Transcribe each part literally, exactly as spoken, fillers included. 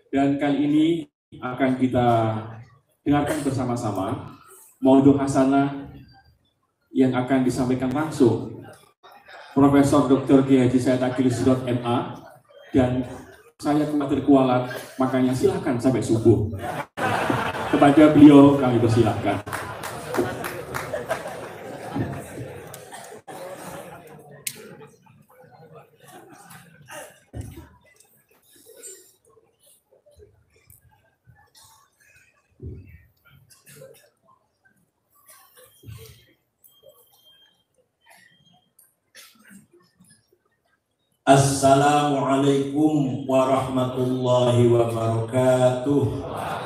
Dan kali ini akan kita dengarkan bersama-sama maudhu hasanah yang akan disampaikan langsung Profesor Doktor Kiai Haji Said Agil Sirot M A, dan saya khawatir kualat, makanya silahkan sampai subuh. Kepada beliau kami persilahkan. Assalamualaikum warahmatullahi wabarakatuh.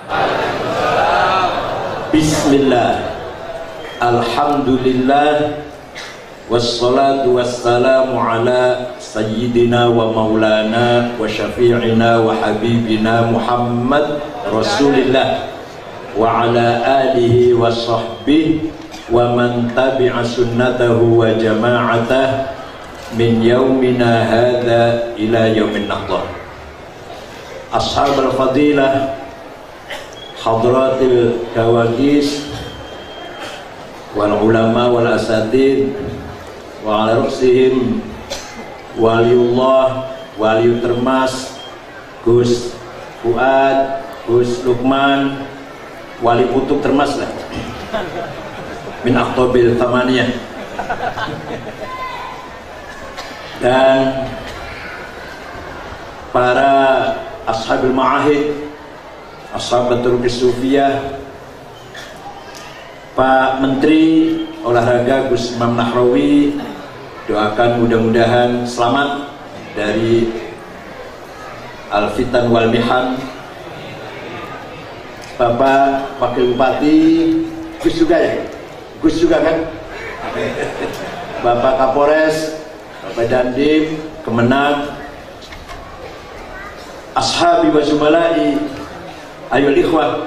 Bismillah, alhamdulillah, wassalatu wassalamu ala sayyidina wa maulana wa syafi'ina wa habibina Muhammad Rasulillah wa ala alihi wa sahbihi wa man tabi'a sunnatahu wa jama'atah min yaumina hadha ila yaumin nahdah. Ashab al-fadilah, hadratil kawagis, wal ulama wal asatid, wa ala ruksihim waliullah waliu termas Gus Fuad, Gus Lukman, wali kutub termas lah min akhtobil tamaniyah, dan para ashabul ma'ahid, ashabatul kisufiyah, Pak Menteri Olahraga Gus Imam Nahrawi, doakan mudah-mudahan selamat dari Al-Fitan wal Mihan. Bapak Wakil Bupati, Gus juga ya? Gus juga kan? Bapak Kapolres, Bapak Dandim, Kemenang, ashabi wa zumalai, ayo ikhwah.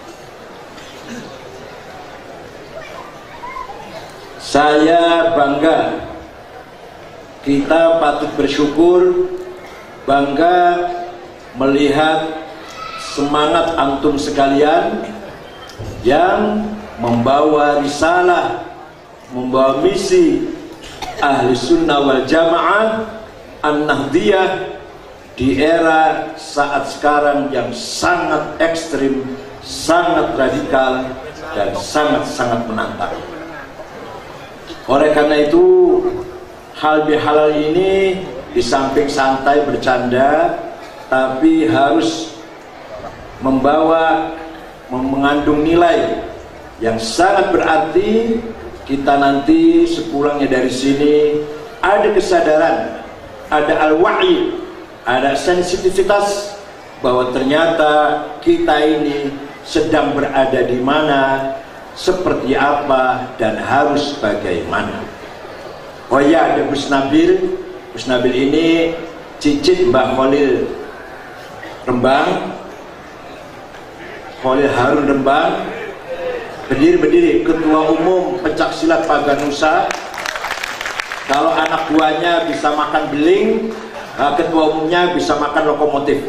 Saya bangga, kita patut bersyukur, bangga melihat semangat antum sekalian yang membawa risalah, membawa misi Ahli Sunnah wal Jamaah An-Nahdiyah di era saat sekarang yang sangat ekstrim, sangat radikal, dan sangat-sangat menantang. Oleh karena itu, hal bihalal ini di samping santai bercanda, tapi harus membawa, mengandung nilai yang sangat berarti. Kita nanti sepulangnya dari sini ada kesadaran, ada al-wa'i, ada sensitivitas bahwa ternyata kita ini sedang berada di mana, seperti apa, dan harus bagaimana. Oh ya, ada Gus Nabil. Gus Nabil ini cicit Mbah Khalil Rembang, Khalil Harun Rembang, berdiri-berdiri ketua umum pencak silat Paganusa. Kalau anak buahnya bisa makan beling, ketua umumnya bisa makan lokomotif.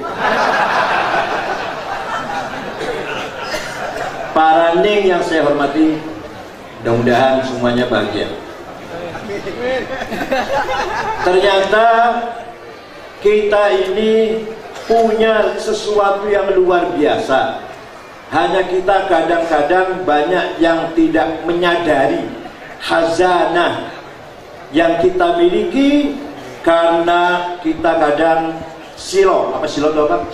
Para ning yang saya hormati, mudah-mudahan semuanya bahagia. Ternyata kita ini punya sesuatu yang luar biasa. Hanya kita kadang-kadang banyak yang tidak menyadari khazanah yang kita miliki, karena kita kadang silo. Apa silo itu apa?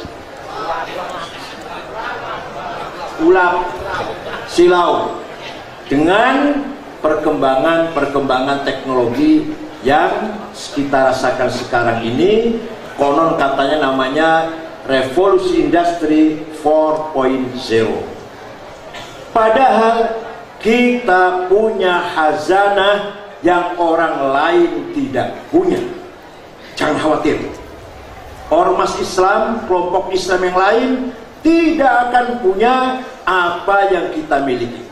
Ulap, silau dengan perkembangan-perkembangan teknologi yang kita rasakan sekarang ini. Konon katanya namanya revolusi industri empat titik nol. Padahal kita punya khazanah yang orang lain tidak punya. Jangan khawatir, ormas Islam, kelompok Islam yang lain tidak akan punya apa yang kita miliki.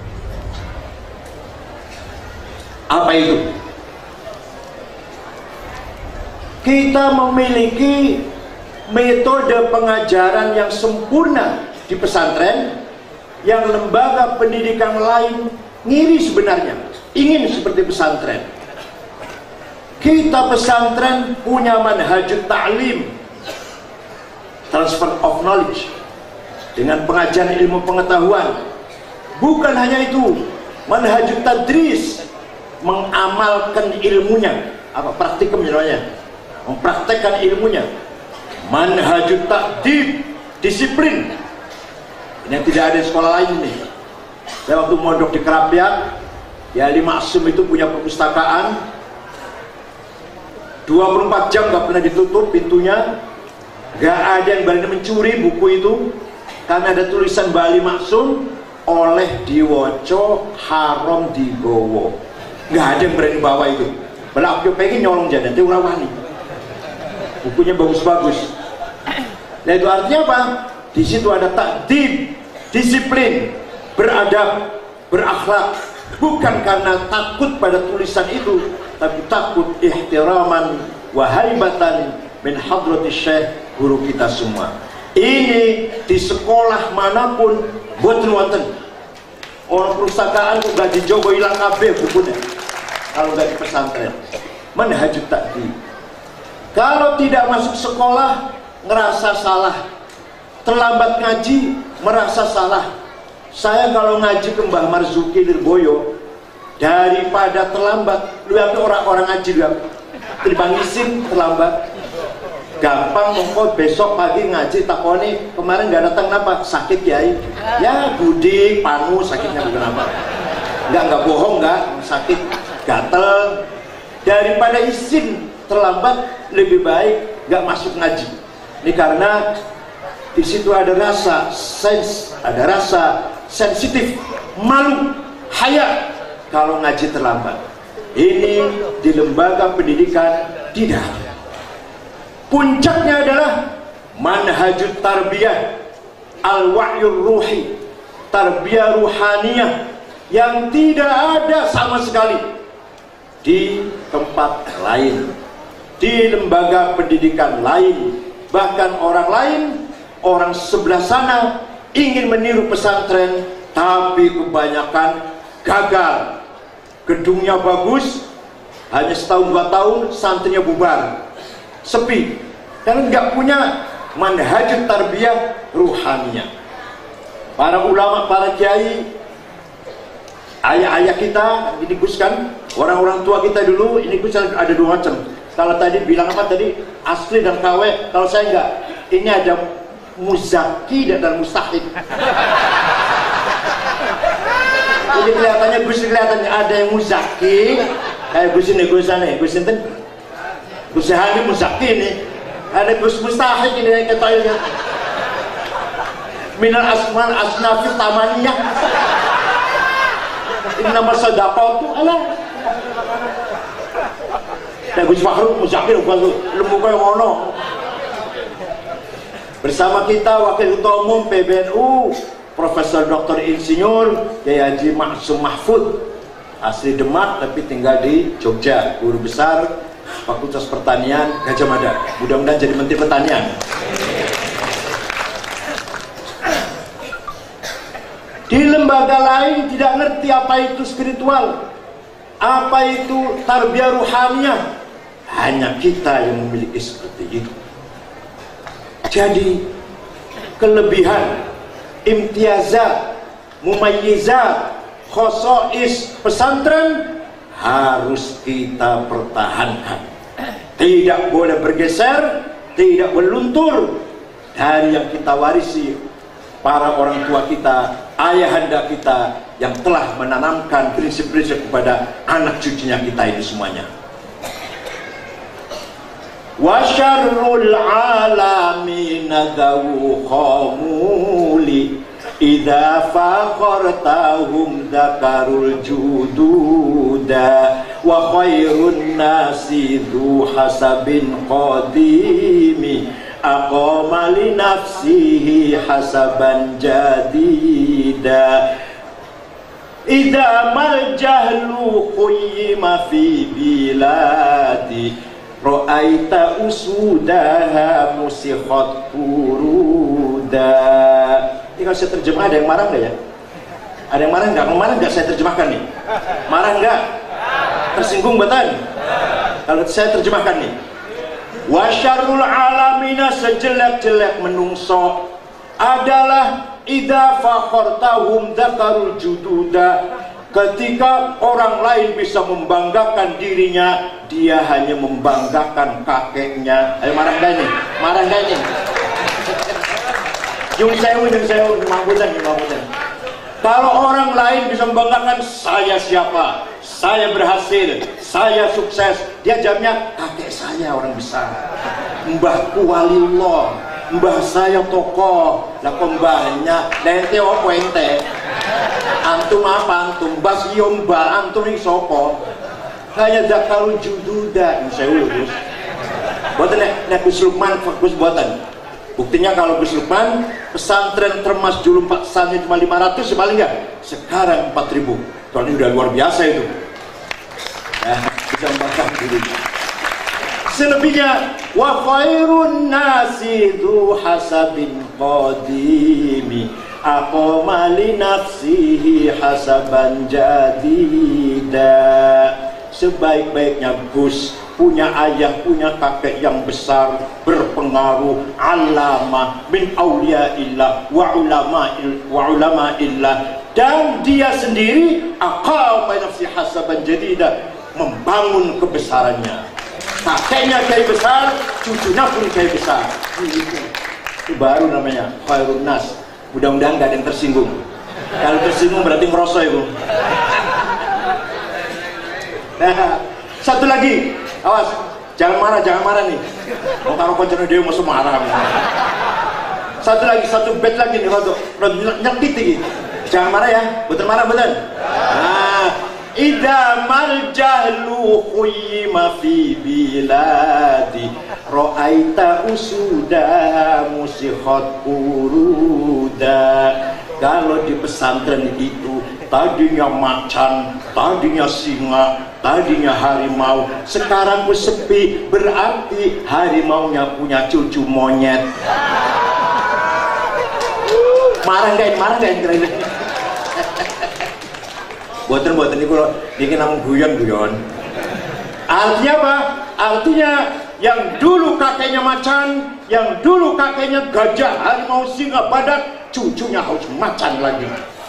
Apa itu? Kita memiliki metode pengajaran yang sempurna di pesantren, yang lembaga pendidikan lain ngiri sebenarnya, ingin seperti pesantren. Kita pesantren punya manhajut ta'lim, transfer of knowledge, dengan pengajaran ilmu pengetahuan. Bukan hanya itu, manhajut tadris, mengamalkan ilmunya, apa praktikum namanya, mempraktekkan ilmunya. Manhajut ta'dib, disiplin, ini yang tidak ada di sekolah lain nih. Saya waktu mondok di Kerapiak, ya Ali Maksum itu punya perpustakaan dua puluh empat jam, gak pernah ditutup pintunya. Gak ada yang berani mencuri buku itu, karena ada tulisan Mbak Ali Maksum, oleh diwoco haram digowo. Gak ada yang berani bawa itu. Malah aku pengen nyolong jadi nanti urawani. Bukunya bagus-bagus. Nah itu artinya apa? Di situ ada takdib, disiplin, beradab, berakhlak. Bukan karena takut pada tulisan itu, tapi takut ihtiraman wa haibatan min hadratis syekh, guru kita semua. Ini di sekolah manapun boten wonten. Orang perpustakaan kok gak dijogo ilang kabeh bukunya. Kalau gak di pesantren. Manhajut takdib. Kalau tidak masuk sekolah ngerasa salah, terlambat ngaji merasa salah. Saya kalau ngaji ke Mbah Marzuki Lirboyo, daripada terlambat, lihat orang-orang ngaji lihat, timbang isin terlambat, gampang mongko besok pagi ngaji takoni kemarin nggak datang kenapa? Sakit Kiai? Ya gudik, panu, sakitnya bukan apa? Nggak nggak bohong nggak, sakit, gatel. Daripada isin terlambat, lebih baik nggak masuk ngaji. Ini karena di situ ada rasa sens, ada rasa sensitif, malu, haya kalau ngaji terlambat. Ini di lembaga pendidikan tidak. Puncaknya adalah manhajut tarbiyah, al-wahyur ruhi, tarbiyah ruhaniyah yang tidak ada sama sekali di tempat lain, di lembaga pendidikan lain. Bahkan orang lain, orang sebelah sana ingin meniru pesantren, tapi kebanyakan gagal. Gedungnya bagus, hanya setahun dua tahun santrinya bubar, sepi, karena nggak punya manhajut tarbiyah ruhaniyah. Para ulama, para kiai, ayah-ayah kita, ini Gus kan, orang-orang tua kita dulu, ini Gus ada dua macam. Kalau tadi bilang apa tadi, asli dan K W, kalau saya enggak, ini ada muzaki dan mustahik. Ini kelihatannya Gus, kelihatannya ada yang muzaki, kayak Gus ini, Gus ini, Gus ini, Gus Hani muzaki ini, ada Gus mustahik ini yang ketanya. Minal asman asnafi tamaniyah. Ini nama sedekah tuh, alah. Dan Gus Fakhrul muzakir bukan lembu kayak ngono. Bersama kita Wakil Ketua Umum P B N U Profesor Doktor Insinyur Kiai Haji Maksum Mahfud, asli Demak tapi tinggal di Jogja, guru besar Fakultas Pertanian Gajah Mada. Mudah-mudahan jadi Menteri Pertanian. Di lembaga lain tidak ngerti apa itu spiritual, apa itu tarbiyah ruhaniyah. Hanya kita yang memiliki seperti itu. Jadi kelebihan, imtiazat, mumayyizat, khosois pesantren harus kita pertahankan. Tidak boleh bergeser, tidak boleh luntur dari yang kita warisi para orang tua kita, ayahanda kita yang telah menanamkan prinsip-prinsip kepada anak cucunya kita ini semuanya. Wa syarrul alamin dawu khamuli idza fakhartahum dzakarul jududa wa khairun nasi dzu hasabin qadimi aqama li nafsihi hasaban jadida idza mal jahlu khuyyima fi biladi Ra'aita usudaha musikhat kuruda. Ini kalau saya terjemah ada yang marah nggak ya? Ada yang marah nggak? Marah nggak saya terjemahkan nih? Marah nggak? Tersinggung betul? Kalau saya terjemahkan nih, wa syarrul alamina, sejelek-jelek menungso adalah idza fakhartahum dzakarul jududa, ketika orang lain bisa membanggakan dirinya, dia hanya membanggakan kakeknya. Ayo marah nggak nih? Marah nggak nih? Yung sewu, yung sewu, mamputan, mamputan. Kalau orang lain bisa membanggakan saya siapa, saya berhasil, saya sukses, dia jawabnya kakek saya orang besar, mbahku waliullah, mbah saya tokoh. Lah kok mbahnya ente opo ente? Antum apa antum? Bas iyo mbah antum ini sopo? Hanya zakarul jududa. Saya urus. Buatan nek Gus Lukman fokus buatan. Buktinya kalau Gus Lukman pesantren termas dulu pesantren cuma lima ratus paling enggak, sekarang empat ribu. Soalnya udah luar biasa itu. Ya, bisa membanggakan diri. Selebihnya wa khairun nasi dzu hasabin qadimi aqama li nafsihi hasaban jadida. Sebaik-baiknya Gus punya ayah, punya kakek yang besar, berpengaruh, alama min auliyaillah wa ulama wa ulama illah, dan dia sendiri aqama nafsi hasaban jadida, membangun kebesarannya. Kakeknya kiai besar, cucunya pun kiai besar. Itu baru namanya khairun nas. Mudah-mudahan gak ada yang tersinggung. Kalau tersinggung berarti ngerosok ibu. Nah, satu lagi, awas, jangan marah, jangan marah nih. Mau taruh koncono dia masuk marah. Satu lagi, satu bed lagi nih, waktu nyakit lagi. Jangan marah ya, betul marah betul. Nah, idza mal jahlu khuyima fi biladi ra'aita usuda musikhat kuruda. Kalau di pesantren itu tadinya macan, tadinya singa, tadinya harimau, sekarang ku sepi, berarti harimaunya punya cucu monyet. Marah nggak? Marah nggak? Buatan-buatan ini kalau dikit namun guyon-guyon. Artinya apa? Artinya yang dulu kakeknya macan, yang dulu kakeknya gajah, harimau, singa, badak, cucunya harus macan lagi.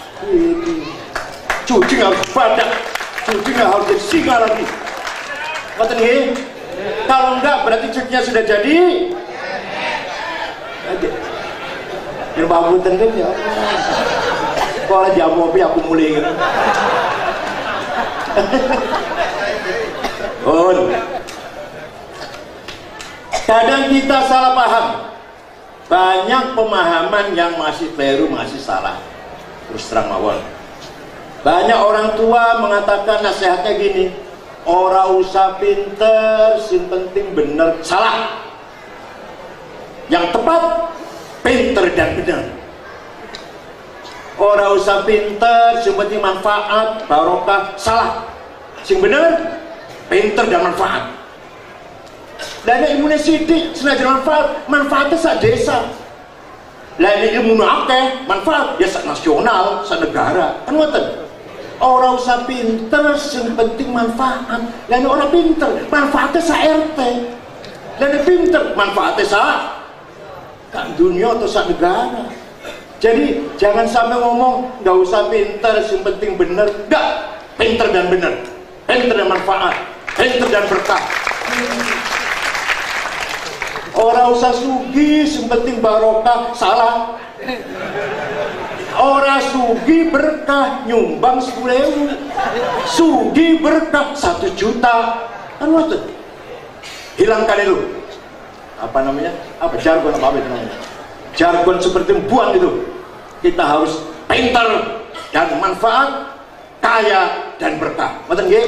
Cucunya harus badak, cucunya harus jadi singa lagi. Buatan ini? Kalau enggak berarti cucunya sudah jadi. Biar bangun kan ya. Kalau jamu api aku mulai gitu. Oh. Kadang kita salah paham. Banyak pemahaman yang masih keliru, masih salah. Terus terang mawon. Banyak orang tua mengatakan nasihatnya gini, ora usah pinter, sing penting bener. Salah. Yang tepat, pinter dan benar. Ora usah pinter, sing penting manfaat, barokah. Salah. Sing bener, pinter dan manfaat. Dan ilmu sidik senajan manfaat, manfaatnya sak desa. Lain ilmu akeh, manfaat ya sak nasional, sak negara. Kan ngoten. Ora usah pinter, sing penting manfaat. Lain orang pinter, manfaatnya sak R T. Lain pinter, manfaatnya sak kan dunia atau sak negara. Jadi jangan sampai ngomong nggak usah pinter, sing penting bener. Enggak, pinter dan bener, pinter dan manfaat, pinter dan berkah. Orang usah sugi, yang penting barokah. Salah. Orang sugi berkah, nyumbang sepuluh ribu. Sugi berkah satu juta. Kan waktu hilangkan itu. Apa namanya? Apa jargon apa itu namanya? Jargon seperti buang itu. Kita harus pintar dan manfaat, kaya dan berkah. Betul nggih?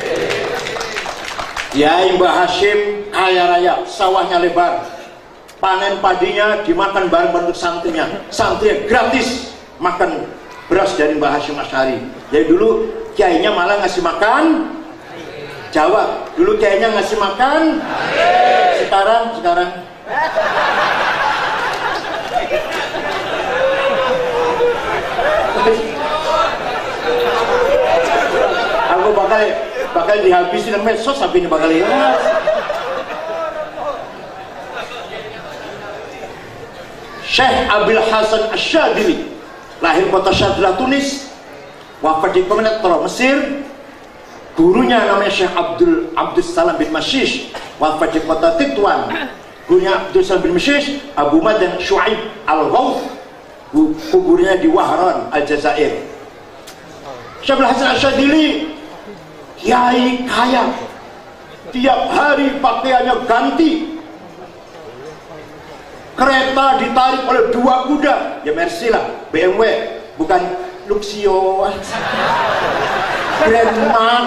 Yai Mbah Hashim kaya raya, sawahnya lebar, panen padinya dimakan bareng-bareng santrinya, santrinya gratis makan beras dari Mbah Hashim Asy'ari. Jadi dulu kiainya malah ngasih makan Jawab. Dulu kayaknya ngasih makan. Sekarang, sekarang. Aku bakal bakal dihabisin medsos sampai ini bakal ingat. Syekh Abil Hasan Asyadili, lahir kota Syadlah, Tunis, wafat di Pemenetra, Mesir. Gurunya namanya Syekh Abdul Abdul Salam bin Mashish, wafat di kota Tituan. Gurunya Abdul Salam bin Mashish, Abu Madan Shu'aib Al-Ghawth, kuburnya di Wahran, Aljazair. Syekh Abil Hasan Asyadili, kiai kaya, tiap hari pakaiannya ganti. Kereta ditarik oleh dua kuda, ya Mercy lah, B M W, bukan Luxio, Grand Mark.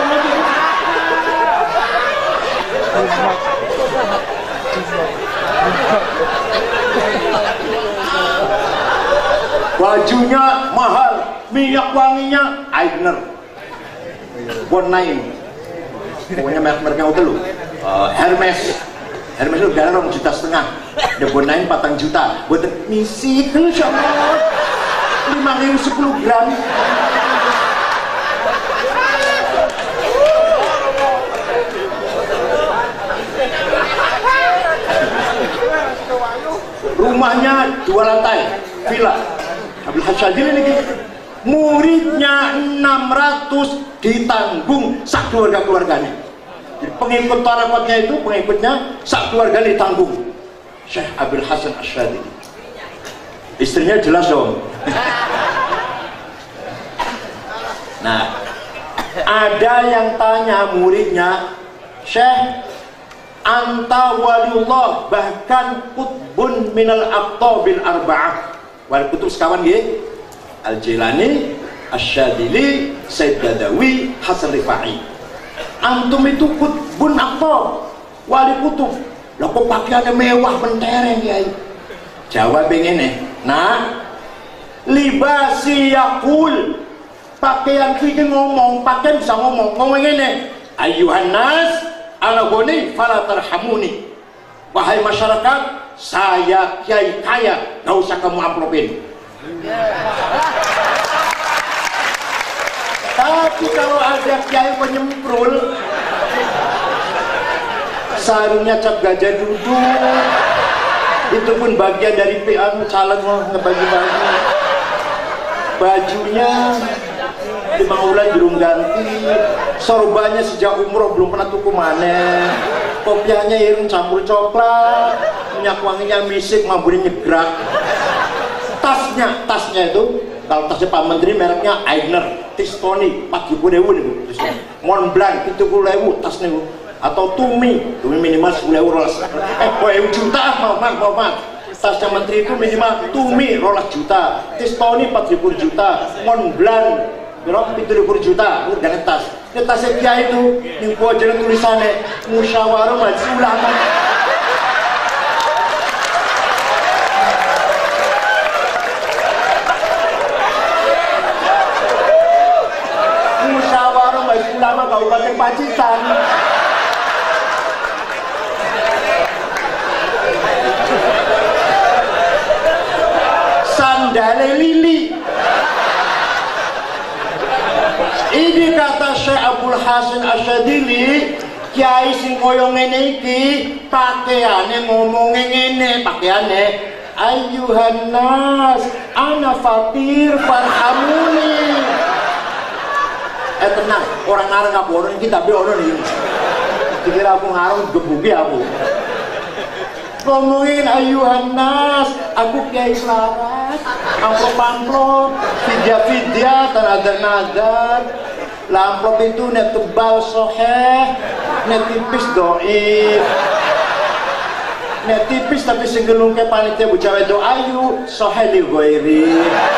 Bajunya mahal, minyak wanginya Aigner, Bon Naim, pokoknya merek-mereknya udah lu, uh, Hermes. Hermes itu darah orang juta setengah, udah bonain patang juta, buat misi tuh sama lima ribu sepuluh gram. Rumahnya dua lantai, villa. Abil Hasyadili ini muridnya enam ratus ditanggung sak keluarga-keluarganya. Jadi pengikut tarekatnya itu, pengikutnya sak keluarga ditanggung. Syekh Abil Hasan Asyadili. Istrinya jelas dong. Nah, ada yang tanya muridnya, Syekh, anta waliullah, bahkan qutbun minal aqtabil arba'ah. Wali kutub sekawan ya, Al-Jilani, Asyadili, Said Badawi, Hasan Rifai. Antum itu kutbun aqtab, wali kutub. Lah kok pakaiannya mewah mentereng ya? Jawab begini, nah, libasi yakul, pakaian kita ngomong, pakaian bisa ngomong, ngomong ini, ayuhan nas, ala goni, fala tarhamuni. Wahai masyarakat, saya kiai kaya, gak usah kamu amplopin. Tapi kalau ada kiai penyemprul, sarungnya cap gajah duduk, itu pun bagian dari P A caleg ngebagi-bagi. Bajunya lima bulan belum ganti, sorbannya sejak umroh belum pernah tuku maneh, kopiahnya irung campur coklat, minyak wanginya misik, mambunya nyegrak. Tasnya, tasnya itu, kalau tasnya Pak Menteri mereknya Aigner, Tistoni, empat puluh ribu nih, Mont Blanc, tujuh puluh ribu tas nih, atau Tumi, Tumi minimal sepuluh ribu, eh, sepuluh juta, maaf, maaf, maaf, maaf. Tasnya Menteri itu minimal Tumi, rolas juta, Tistoni empat puluh juta, Mont Blanc, tujuh puluh juta, udah tas. Ini tasnya Kiai itu, yang gua jalan tulisannya, musyawarah majelis ulama. Ulama Kabupaten Pacitan. Sandale lili. Ini kata Syekh Abul Hasan Asyadili, kiai sing koyo ngene iki pakaiane ngomong ngene, pakaiane ayyuhan nas ana fakir farhamuni. Eh tenang, orang ngarang apa orang kita be orang nih. Dikira aku ngarang gebuki aku. Ngomongin ayuhan nas, aku kiai selarat, amplop-amplop, vidya-vidya, tanadar-nadar. Lamplop itu net tebal soheh, net tipis doib. Net tipis tapi senggelung ke panitia bucawe doayu, soheh li goiri.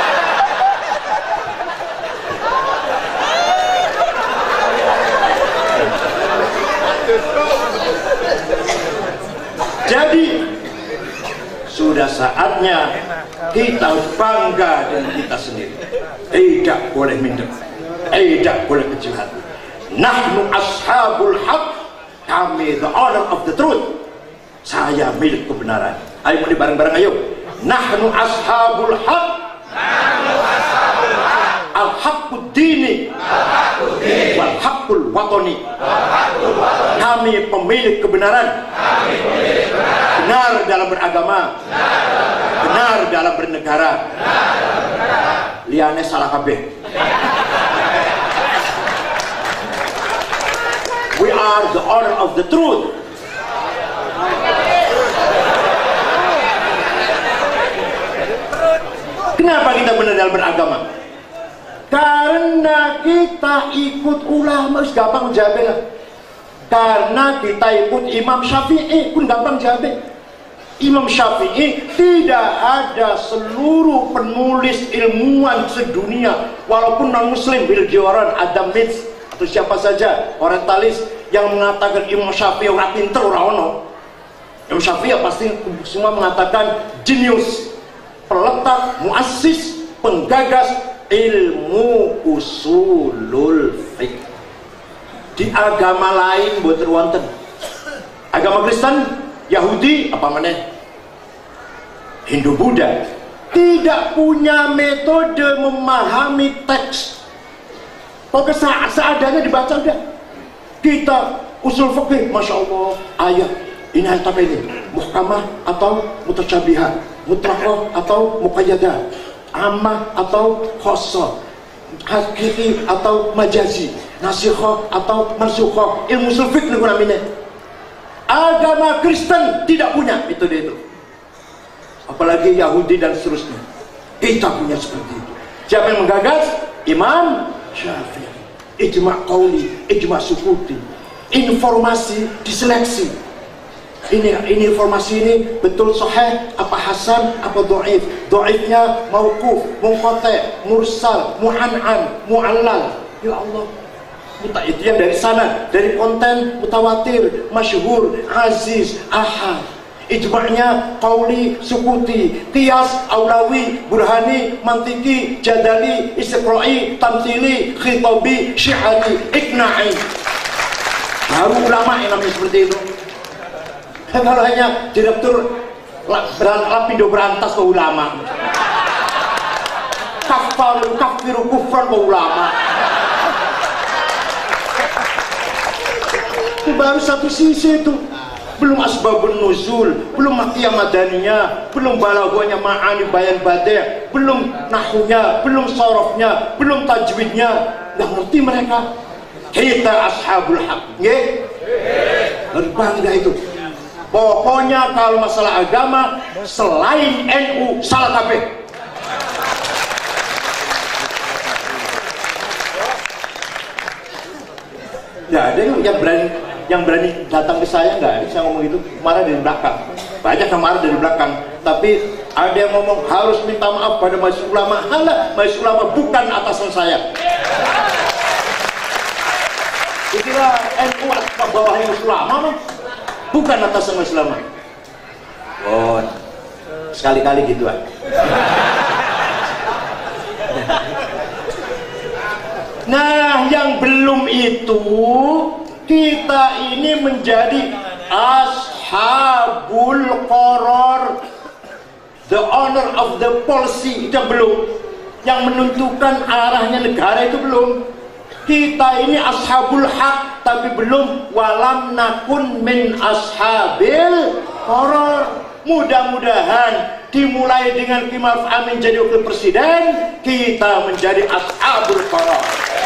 Jadi sudah saatnya kita bangga dengan kita sendiri. Tidak boleh minder, tidak boleh kecil hati. Nahnu ashabul haq, kami the owner of the truth. Saya milik kebenaran. Ayo muni bareng-bareng, ayo. Nahnu ashabul haq, nahnu ashabul haq, al haqqud dini, al haqqud dini, wal haqqul watani, wal haqqul watani. Kami pemilik kebenaran. Kami pemilik kebenaran. Benar dalam beragama, benar dalam, benar dalam bernegara. Benar dalam bernegara. Liane salah kabeh. We are the owner of the truth. Kenapa kita benar dalam beragama? Karena kita ikut ulama, gampang jawab lah. Karena kita ikut Imam Syafi'i, pun gampang jawab. Imam Syafi'i tidak ada seluruh penulis ilmuwan sedunia, walaupun non muslim, Bill Joran, Adam Mitz, atau siapa saja orientalis yang mengatakan Imam Syafi'i orang pinter, orang ono. Imam Syafi'i pasti semua mengatakan jenius, peletak, muassis, penggagas ilmu usulul fiqh. Di agama lain buat terwanten, agama Kristen, Yahudi, apa mana, Hindu, Buddha, tidak punya metode memahami teks. Pokoknya seadanya dibaca udah. Kita usul fikih, masya Allah, ayat ini ayat apa ini? Muhkamah atau mutasyabihat, mutlaqah atau muqayyadah, ammah atau khossah, hakiki atau majazi, nasikhah atau mansukhah. Ilmu usul fikih namanya. Agama Kristen tidak punya metode itu, apalagi Yahudi dan seterusnya. Kita punya seperti itu. Siapa yang menggagas? Imam Syafi'i. Ijma' qauli, ijma' sukuti. Informasi diseleksi. Ini, ini informasi ini betul sahih, apa hasan, apa dhaif. Dhaifnya mauquf, munqati', mursal, mu'an'an, mu'allal. Ya Allah, itu yang dari sana, dari konten mutawatir, masyhur, aziz, ahad. Ijma'nya qauli, sukuti, qiyas, aulawi, burhani, mantiki, jadali, istiqra'i, tamthili, khitabi, syi'ari, ikna'i. Baru ulama yang namanya seperti itu. Kalau hanya direktur lapindo berantas ke ulama, kafar, kafiru, kufran ke ulama. Itu baru satu sisi itu. Belum asbabun nuzul, belum makiyah madaniyah, belum balaghahnya ma'ani bayan badi', belum nahwnya, belum sorofnya, belum tajwidnya. Nggak ngerti mereka. Kita ashabul haq, nggih? Harus bangga itu. Pokoknya kalau masalah agama selain N U salah kabeh. Ya ada yang berani yang berani datang ke saya, nggak ada saya ngomong gitu, marah dari belakang. Banyak yang marah dari belakang, tapi ada yang ngomong harus minta maaf pada majelis ulama. Halah, majelis ulama bukan atasan saya. Dikira N U atau bawahnya majelis ulama, bukan atasan majelis ulama. Oh, sekali-kali gitu kan. Nah, yang belum itu, kita ini menjadi ashabul qarar, the owner of the policy. Itu yang belum. Yang menentukan arahnya negara itu belum. Kita ini ashabul haq, tapi belum walam nakun min ashabil qarar. Mudah-mudahan dimulai dengan Ki Ma'ruf Amin jadi wakil presiden, kita menjadi ashabul qarar.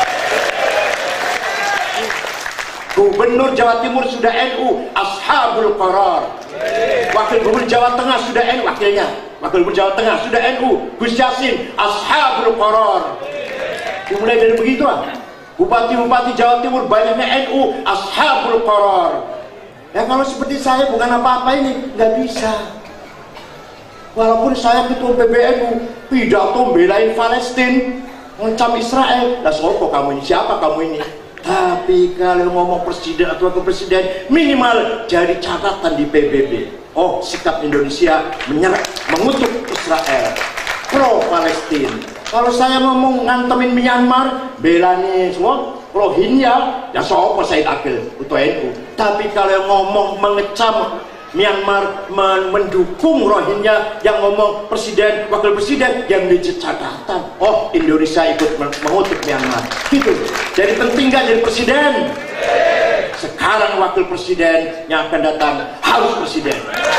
Gubernur Jawa Timur sudah N U, ashabul qarar. Wakil Gubernur Jawa Tengah sudah N U, wakilnya Wakil Gubernur Jawa Tengah sudah N U, Gus Yassin, ashabul qarar. Dimulai dari begitu lah. Bupati-bupati Jawa Timur banyaknya N U, ashabul qarar. Ya kalau seperti saya bukan apa-apa ini, nggak bisa. Walaupun saya ketua P B N U, pidato belain Palestina, ngancam Israel. Lah sopo kamu ini? Siapa kamu ini? Tapi kalau ngomong presiden atau wakil presiden, minimal jadi catatan di P B B. Oh, sikap Indonesia menyerang, mengutuk Israel, pro Palestina. Kalau saya ngomong ngantemin Myanmar, belani semua, Rohingya, ya sopo Said Akil U N U. Tapi kalau yang ngomong mengecam Myanmar, men mendukung Rohingya, yang ngomong presiden, wakil presiden, yang menjadi catatan, oh Indonesia ikut mengutuk Myanmar, gitu. Jadi penting gak jadi presiden? Sekarang wakil presiden yang akan datang harus presiden.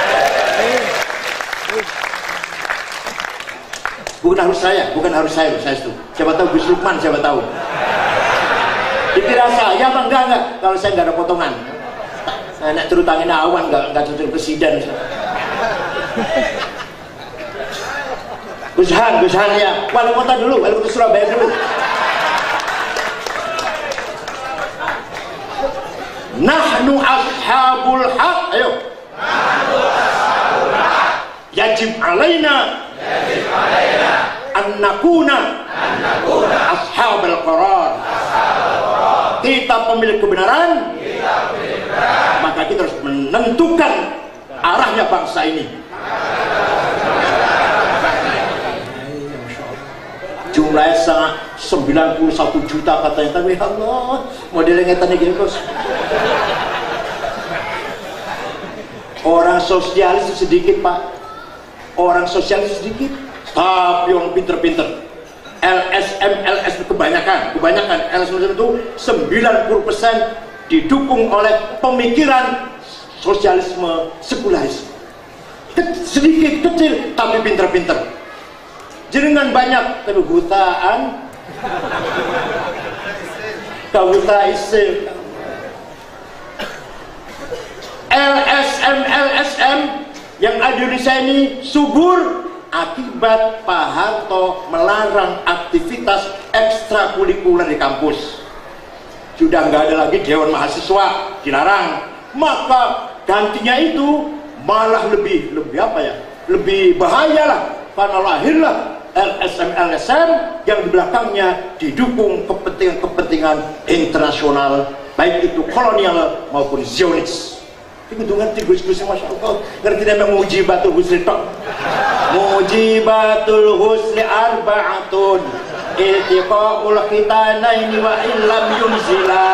Bukan harus saya, bukan harus saya, saya itu. Siapa tahu Gus Lukman, siapa tahu. Dikira saya, bang, enggak, enggak. Kalau saya enggak ada potongan. Enak terutangin awan, enggak, enggak jadi presiden. Gus Han, Gus Han ya. Wali kota dulu, wali kota Surabaya dulu. Nahnu ashabul haq, ayo. Nahnu ashabul haq. Yajib alaina. Yajib alaina. An nakuna. An nakuna. Ashabul qarar. Ashabul qarar. Kita pemilik kebenaran. Kita pemilik kebenaran. Maka kita harus menentukan arahnya bangsa ini. Jumlahnya sangat sembilan puluh satu juta katanya, tapi Allah modelnya ngetannya gini kos. Orang sosialis sedikit pak, orang sosialis sedikit, tapi orang pinter-pinter. L S M L S kebanyakan, kebanyakan L S M itu sembilan puluh persen didukung oleh pemikiran sosialisme sekularisme. Sedikit kecil tapi pinter-pinter. Jenengan banyak tapi butaan, kabuta isi. L S M L S M yang ada di Indonesia ini subur akibat Pak Harto melarang aktivitas ekstrakurikuler di kampus. Sudah nggak ada lagi Dewan Mahasiswa, dilarang. Maka gantinya itu malah lebih lebih apa ya? Lebih bahaya lah, karena lahirlah L S M L S M yang di belakangnya didukung kepentingan-kepentingan internasional, baik itu kolonial maupun Zionis. Itu ngerti gus-gus, masya Allah, ngerti namanya mujibatul husni tok. Mujibatul husni arba'atun itiqa'ul khitanaini wa illam yunzila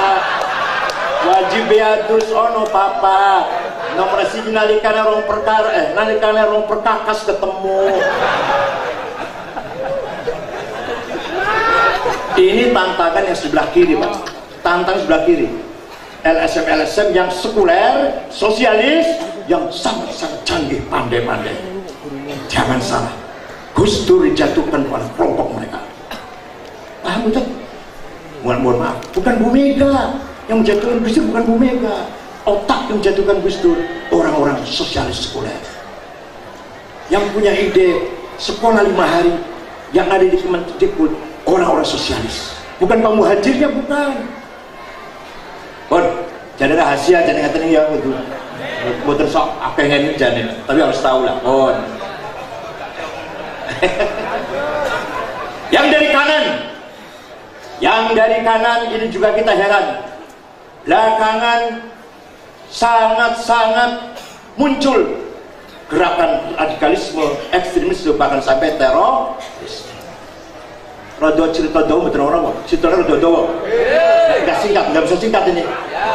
wajib yatus ono papa nomor siji nalikane rong perkara eh nalikane rong perkakas ketemu. Ini tantangan yang sebelah kiri pak, tantangan sebelah kiri. L S M L S M yang sekuler, sosialis, yang sangat-sangat canggih, pandai-pandai. Jangan salah, Gus Dur dijatuhkan pada kelompok mereka. Paham betul? Mohon, mohon maaf, bukan Bu Mega yang menjatuhkan Gus Dur, bukan Bu Mega. Otak yang menjatuhkan Gus Dur, orang-orang sosialis sekuler. Yang punya ide sekolah lima hari, yang ada di Kemendikbud, orang-orang sosialis, bukan Pak Muhajirnya, bukan. Bon, jadi rahasia, jadi ngatakan ya itu. Bukan sok apa yang ini jadi, tapi harus tahu lah. Bon. Yang dari kanan, yang dari kanan ini juga kita heran. Belakangan sangat-sangat muncul gerakan radikalisme, ekstremisme, bahkan sampai teror. Rodo cerita daun betul orang kok, cerita rodo daun. Nggak singkat, nggak bisa singkat ini.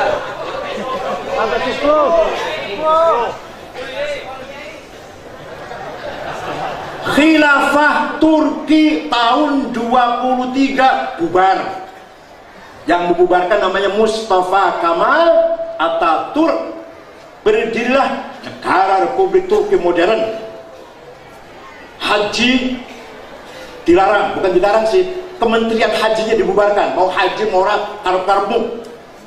Khilafah Turki tahun dua puluh tiga bubar. Yang membubarkan namanya Mustafa Kemal Atatürk. Berdirilah negara Republik Turki modern. Haji dilarang, bukan dilarang sih, Kementerian Hajinya dibubarkan. Mau haji mau karep-karepmu.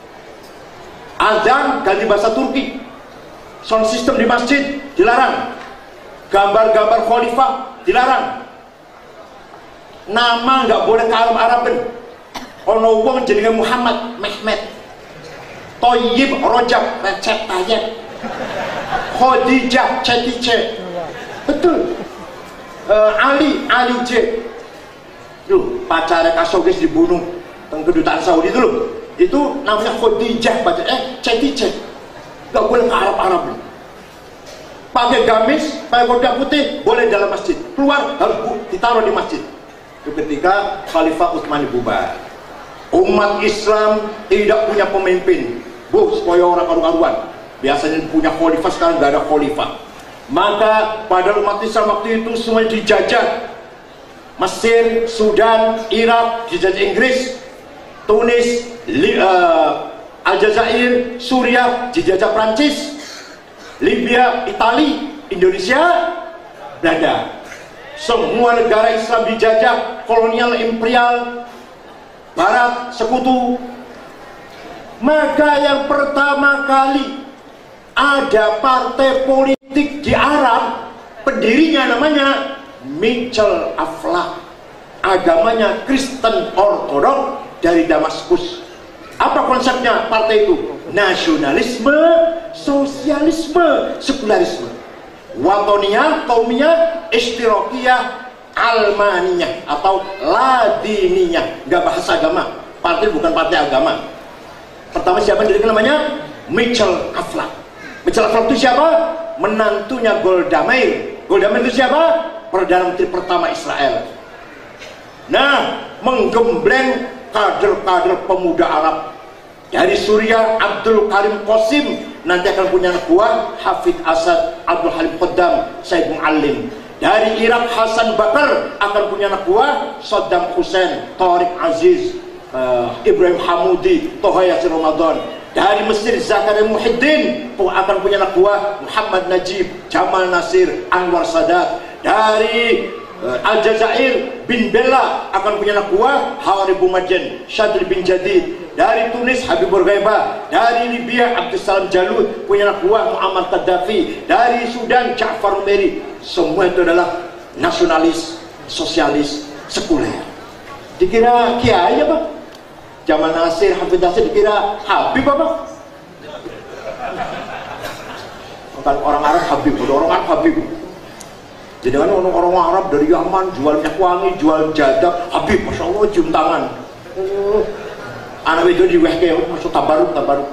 Azan ganti bahasa Turki. Sound system di masjid dilarang. Gambar-gambar khalifah dilarang. Nama nggak boleh ke Arab-Araben. Ono wong jenenge Muhammad Mehmet, Toyib Rojab Recep Tayyip, Khadijah Cetice. Betul. Uh, Ali Ali J. Loh, pacarnya Khashoggi dibunuh di kedutaan Saudi dulu. Itu namanya Khadijah baca eh Cetice. Gak boleh ke Arab-Arab. Pakai gamis, pakai kodak putih boleh dalam masjid. Keluar harus ditaruh di masjid. Itu ketika Khalifah Utsman bubar. Umat Islam tidak punya pemimpin. Bu, supaya orang karu-karuan. Biasanya punya khalifah, sekarang nggak ada khalifah. Maka pada umat Islam waktu itu semua dijajah. Mesir, Sudan, Irak dijajah Inggris, Tunis, Li, uh, Aljazair, Suriah dijajah Prancis, Libya, Itali, Indonesia, Belanda. Semua negara Islam dijajah, kolonial, imperial, Barat, sekutu. Maka yang pertama kali ada partai politik di Arab, pendirinya namanya Mitchell Aflaq, agamanya Kristen Ortodok dari Damaskus. Apa konsepnya partai itu? Nasionalisme, sosialisme, sekularisme. Watoniyah, Qaumiyah, Ishtirakiyah, Almaniyah atau Ladiniyah. Nggak bahas agama. Partai bukan partai agama. Pertama siapa yang dirikan namanya? Mitchell Aflaq. Mitchell Aflaq itu siapa? Menantunya Golda Meir. Golda Meir itu siapa? Perdana Menteri pertama Israel. Nah, menggembleng kader-kader pemuda Arab. Dari Suriah, Abdul Karim Qasim, nanti akan punya anak buah Hafid Asad, Abdul Halim Qaddam, Said Muallim. Dari Irak, Hasan Bakar akan punya anak buah Saddam Hussein, Tariq Aziz, uh, Ibrahim Hamudi, Toha Yasir Ramadan. Dari Mesir, Zakaria Muhyiddin akan punya anak buah Muhammad Najib, Jamal Nasir, Anwar Sadat. Dari uh, Aljazair, bin Bella akan punya anak buah Hawari Boumadjen, Shadri bin Jadid. Dari Tunis, Habibur Ghaibah. Dari Libya, Abdussalam Jalud punya anak buah Muammar Gaddafi. Dari Sudan, Ja'far Numeri. Semua itu adalah nasionalis, sosialis, sekuler. Dikira kiai apa? Jamal Nasir, Hafid Nasir dikira Habib apa? Bukan orang Arab Habib, orang Arab Habib. Jadi kan orang-orang Arab dari Yaman jual minyak wangi, jual jadak, Habib, masya Allah cium tangan. Oh, anak itu di wehke, masuk tabaruk, tabaruk.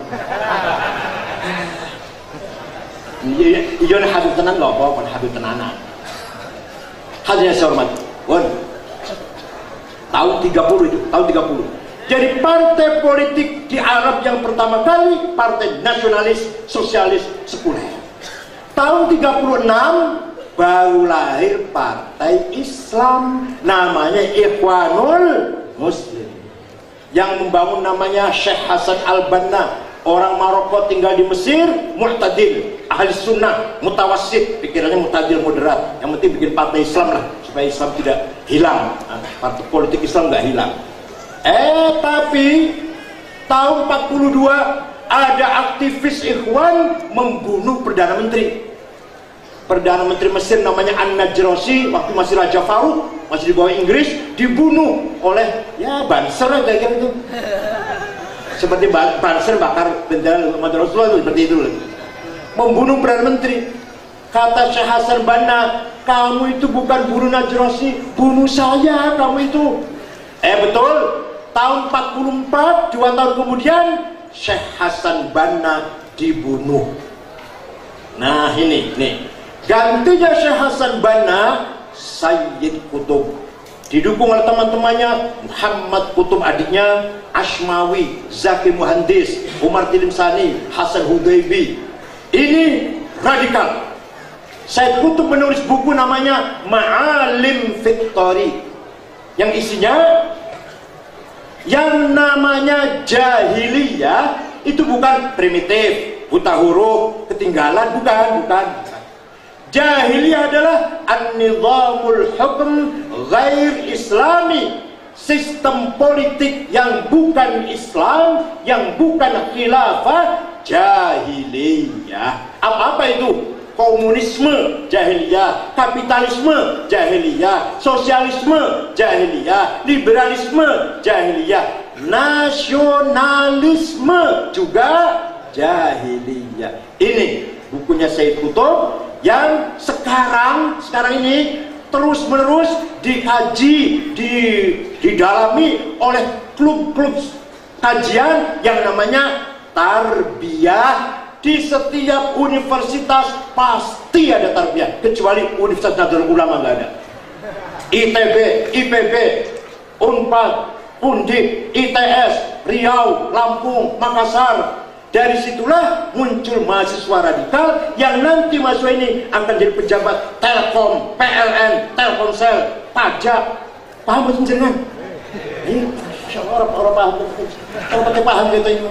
Iya, iya Habib tenan loh, bukan Habib tenanan. Hadirin saya hormati, Wan. Tahun tiga puluh itu, tahun tiga puluh. Jadi partai politik di Arab yang pertama kali partai nasionalis, sosialis, sekuler. Tahun tiga puluh enam baru lahir partai Islam, namanya Ikhwanul Muslim. Yang membangun namanya Syekh Hasan Al-Banna, orang Maroko tinggal di Mesir, mu'tadil, ahli sunnah, mutawassit, pikirannya mu'tadil, moderat. Yang penting bikin partai Islam lah, supaya Islam tidak hilang, partai politik Islam nggak hilang. Eh tapi tahun empat puluh dua ada aktivis Ikhwan membunuh Perdana Menteri. Perdana Menteri Mesir namanya An-Najrasi, waktu masih Raja Farouk, masih di bawah Inggris, dibunuh oleh ya Banser kayak gitu. Seperti Banser bakar bendera Muhammad Rasulullah itu, seperti itu. Membunuh Perdana Menteri. Kata Syekh Hasan Banna, kamu itu bukan bunuh Najrasi, bunuh saya kamu itu. Eh betul. Tahun empat puluh empat, dua tahun kemudian Syekh Hasan Banna dibunuh. Nah ini, nih gantinya Syekh Hasan Banna, Sayyid Qutb, didukung oleh teman-temannya Muhammad Qutb adiknya, Ashmawi, Zaki Muhandis, Umar Tilimsani, Hasan Hudaybi. Ini radikal. Sayyid Qutb menulis buku namanya Ma'alim Fiqtari, yang isinya yang namanya jahiliyah itu bukan primitif, buta huruf, ketinggalan, bukan, bukan. Jahiliyah adalah an-nizamul hukm ghair islami, sistem politik yang bukan Islam, yang bukan khilafah, jahiliyah. Apa-apa itu? Komunisme jahiliyah, kapitalisme jahiliyah, sosialisme jahiliyah, liberalisme jahiliyah, nasionalisme juga jahiliyah. Ini bukunya Sayyid Qutb yang sekarang sekarang ini terus menerus dikaji, di, didalami oleh klub-klub kajian yang namanya tarbiyah. Di setiap universitas pasti ada tarbiyah, kecuali Universitas Nahdlatul Ulama nggak ada. I T B, I P B, Unpad, Undip, I T S, Riau, Lampung, Makassar. Dari situlah muncul mahasiswa radikal yang nanti mahasiswa ini akan jadi pejabat Telkom, P L N, Telkomsel, pajak. Paham betul jenengan? Ini orang orang paham, orang pakai paham gitu ini.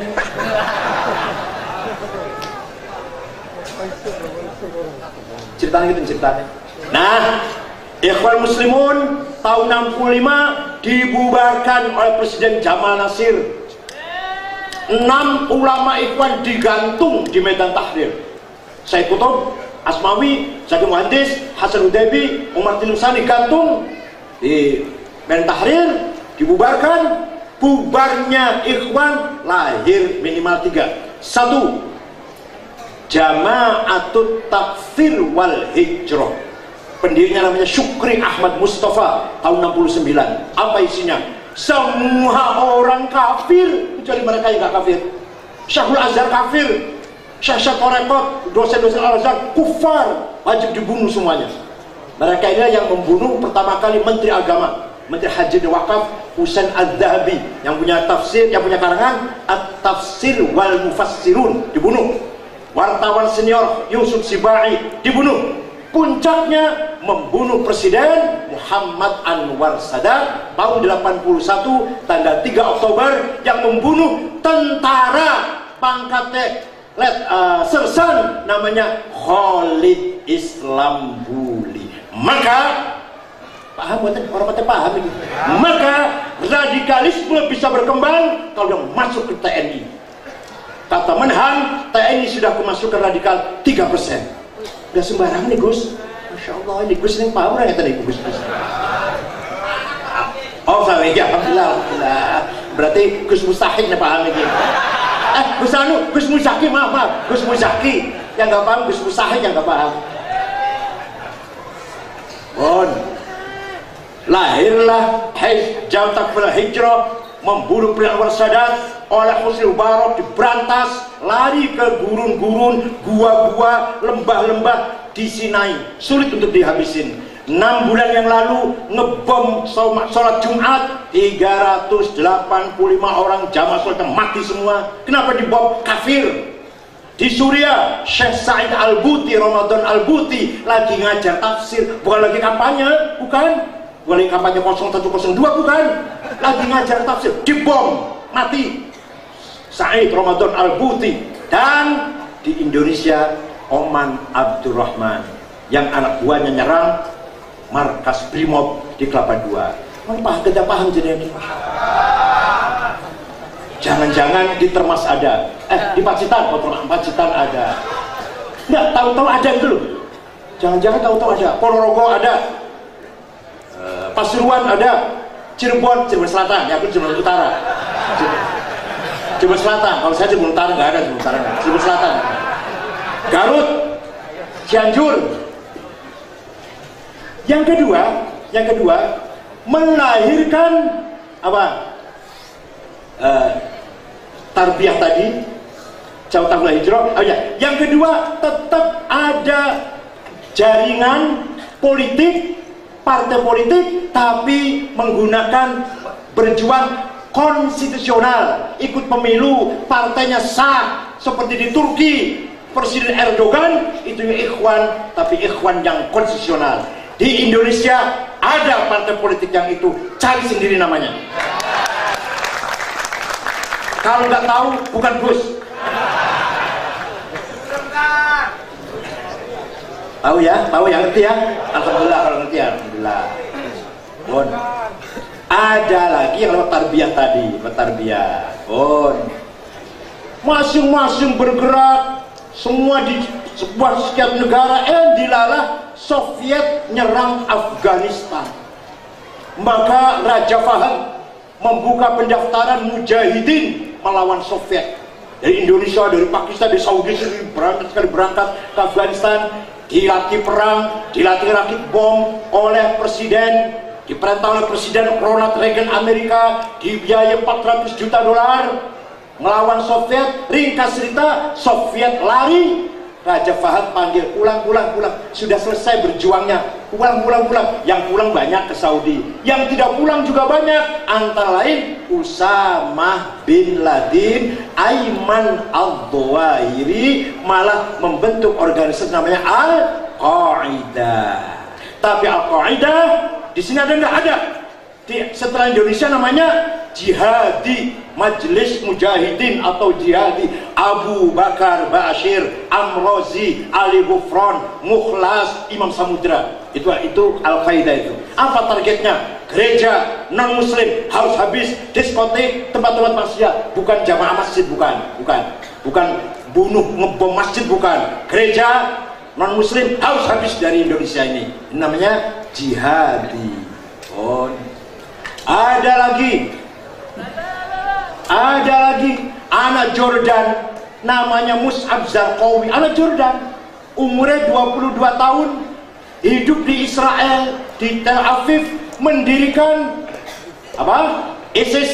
Ceritanya gitu ceritanya. Nah, Ikhwan Muslimun tahun enam puluh lima dibubarkan oleh Presiden Jamal Nasir. Enam ulama Ikhwan digantung di Medan Tahrir. Said Qutb, Asmawi, Zaki Muhandis, Hasan Hudaybi, Umar Tilimsan digantung di Medan Tahrir, dibubarkan. Bubarnya Ikhwan lahir minimal tiga. Satu, Jama'atut Takfir wal Hijrah. Pendirinya namanya Syukri Ahmad Mustafa tahun enam puluh sembilan. Apa isinya? Semua orang kafir kecuali mereka yang gak kafir. Syekhul Azhar kafir, Syekh Torekot, dosen-dosen Al-Azhar kufar, wajib dibunuh semuanya. Mereka inilah yang membunuh pertama kali Menteri Agama, Menteri Haji dan Wakaf Husain Al-Dhahabi, yang punya tafsir, yang punya karangan At-Tafsir wal Mufassirun, dibunuh. Wartawan senior Yusuf Sibai dibunuh. Puncaknya membunuh Presiden Muhammad Anwar Sadat tahun delapan puluh satu tanggal tiga Oktober, yang membunuh tentara pangkatnya let uh, sersan namanya Khalid Islambuli. Maka paham buatan orang mati paham ini. Maka radikalisme bisa berkembang kalau yang masuk ke T N I. Kata Menhan, T N I sudah kemasukan radikal tiga persen. Gak sembarangan nih Gus. Masya Allah, ini Gus ini paham orang yang tadi Gus. Oh sama ya, alhamdulillah, alhamdulillah. Berarti Gus Mustahik nih paham ini. Eh Gus Anu, Gus Muzaki, maaf maaf, Gus Muzaki yang gak paham, Gus Mustahik yang gak paham. Bon, lahirlah Jama'at Takfir Hijrah, membunuh Presiden Anwar Sadat oleh Husni Mubarak, diberantas, lari ke gurun-gurun, gua-gua, lembah-lembah di Sinai, sulit untuk dihabisin. Enam bulan yang lalu ngebom sholat Jumat, tiga ratus delapan puluh lima orang jamaah sholat mati semua. Kenapa dibom? Kafir. Di Suriah, Syekh Said Al-Buti, Ramadan Al-Buti lagi ngajar tafsir, bukan lagi kampanye, bukan bukan lagi kampanye nol satu nol dua, bukan, lagi ngajar tafsir, dibom, mati Said Ramadan Al-Buti. Dan di Indonesia Oman Abdurrahman yang anak buahnya nyerang markas Brimob di Kelapa Dua. Mana paham, kita paham jadi ini. Jangan-jangan di Termas ada, eh di Pacitan, Pacitan ada. Nggak, tahu-tahu ada gitu loh. Jangan-jangan tahu-tahu ada. Ponorogo ada, uh, Pasuruan ada, Cirebon, Cirebon Selatan, ya aku Cirebon Utara. Cirebon Selatan, kalau saya Cirebon Utara nggak ada, Cirebon Utara nggak. Cirebon Selatan, Garut, Cianjur. Yang kedua, yang kedua melahirkan apa? Uh, tarbiyah tadi, Jama'at Takfir Hijrah. Oh ya, yang kedua tetap ada jaringan politik, partai politik, tapi menggunakan berjuang konstitusional, ikut pemilu, partainya sah seperti di Turki. Presiden Erdogan itu ikhwan, tapi ikhwan yang konstitusional. Di Indonesia ada partai politik yang itu, cari sendiri namanya. Kalau nggak tahu, bukan Gus. Tahu ya, tahu ya, ngerti ya. Alhamdulillah kalau ngerti ya, alhamdulillah. Bon. Ada lagi yang lewat tarbiyah tadi, lewat tarbiyah. Bon. Masing-masing bergerak, semua di sebuah sekian negara. Eh, dilalah Soviet nyerang Afghanistan. Maka Raja Fahad membuka pendaftaran mujahidin melawan Soviet. Dari Indonesia, dari Pakistan, dari Saudi berangkat sekali berangkat ke Afghanistan, dilatih perang, dilatih rakit bom oleh presiden, diperintah oleh Presiden Ronald Reagan Amerika, dibiayai empat ratus juta dolar melawan Soviet. Ringkas cerita, Soviet lari, Raja Fahad panggil, pulang, pulang, pulang, sudah selesai berjuangnya, pulang, pulang, pulang. Yang pulang banyak ke Saudi, yang tidak pulang juga banyak. Antara lain Usamah bin Laden, Ayman Al-Zawahiri malah membentuk organisasi namanya Al-Qaeda. Tapi Al-Qaeda di sini ada nggak ada? Di, setelah Indonesia namanya Jihadi Majelis Mujahidin atau Jihadi Abu Bakar Ba'asyir, Amrozi, Ali Gufron, Mukhlas, Imam Samudra. Itu itu Al-Qaeda itu. Apa targetnya? Gereja non muslim harus habis, diskotik, tempat-tempat maksiat, bukan jamaah masjid, bukan, bukan, bukan bunuh ngebom masjid, bukan. Gereja non muslim harus habis dari Indonesia ini. Ini namanya jihadi. Oh, ada lagi, ada lagi anak Jordan namanya Mus'ab Zarqawi, anak Jordan, umurnya dua puluh dua tahun, hidup di Israel, di Tel Aviv, mendirikan apa? ISIS,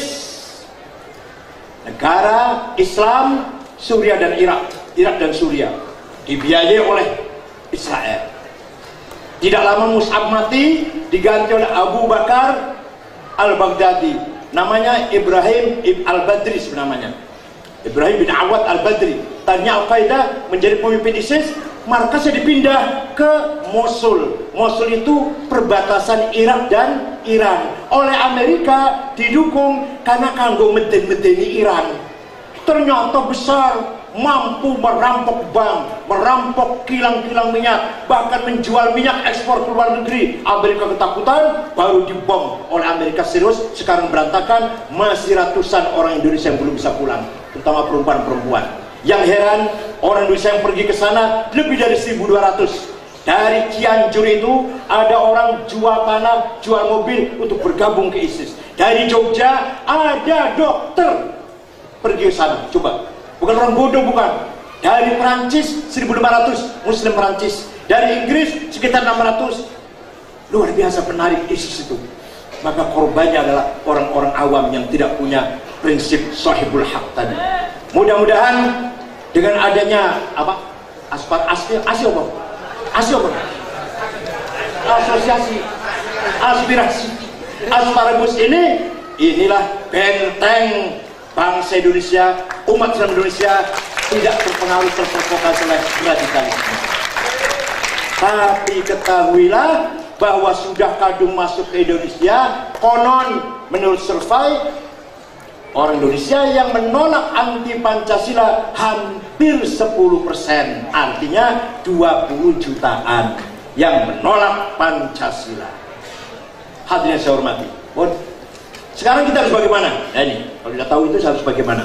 negara Islam Suriah dan Irak, Irak dan Suriah, dibiayai oleh Israel. Tidak lama Mus'ab mati, diganti oleh Abu Bakar Al-Baghdadi, namanya Ibrahim Al-Badri namanya, Ibrahim bin Awad Al-Badri. Tadinya Al-Qaeda menjadi pemimpin ISIS, markasnya dipindah ke Mosul. Mosul itu perbatasan Irak dan Iran, oleh Amerika didukung karena kanggo meden-medeni Iran. Ternyata besar, mampu merampok bank, merampok kilang-kilang minyak, bahkan menjual minyak ekspor ke luar negeri. Amerika ketakutan, baru dibom oleh Amerika serius. Sekarang berantakan, masih ratusan orang Indonesia yang belum bisa pulang, terutama perempuan-perempuan. Yang heran, orang Indonesia yang pergi ke sana lebih dari seribu dua ratus. Dari Cianjur itu ada orang jual tanah, jual mobil untuk bergabung ke ISIS. Dari Jogja ada dokter pergi ke sana, coba. Bukan orang bodoh, bukan. Dari Perancis seribu lima ratus Muslim Perancis, dari Inggris sekitar enam ratus. Luar biasa menarik ISIS itu. Maka korbannya adalah orang-orang awam yang tidak punya prinsip sahibul haq tadi. Mudah-mudahan dengan adanya apa? Aspar asli asli apa? Asli apa? Asosiasi aspirasi asparagus ini, inilah benteng bangsa Indonesia, umat Islam Indonesia tidak terpengaruh terprovokasi oleh radikalisme. Tapi ketahuilah bahwa sudah kadung masuk ke Indonesia, konon menurut survei orang Indonesia yang menolak anti Pancasila hampir sepuluh persen, artinya dua puluh jutaan yang menolak Pancasila. Hadirin saya hormati. Sekarang kita harus bagaimana? Nah ini, kalau tidak tahu itu harus bagaimana?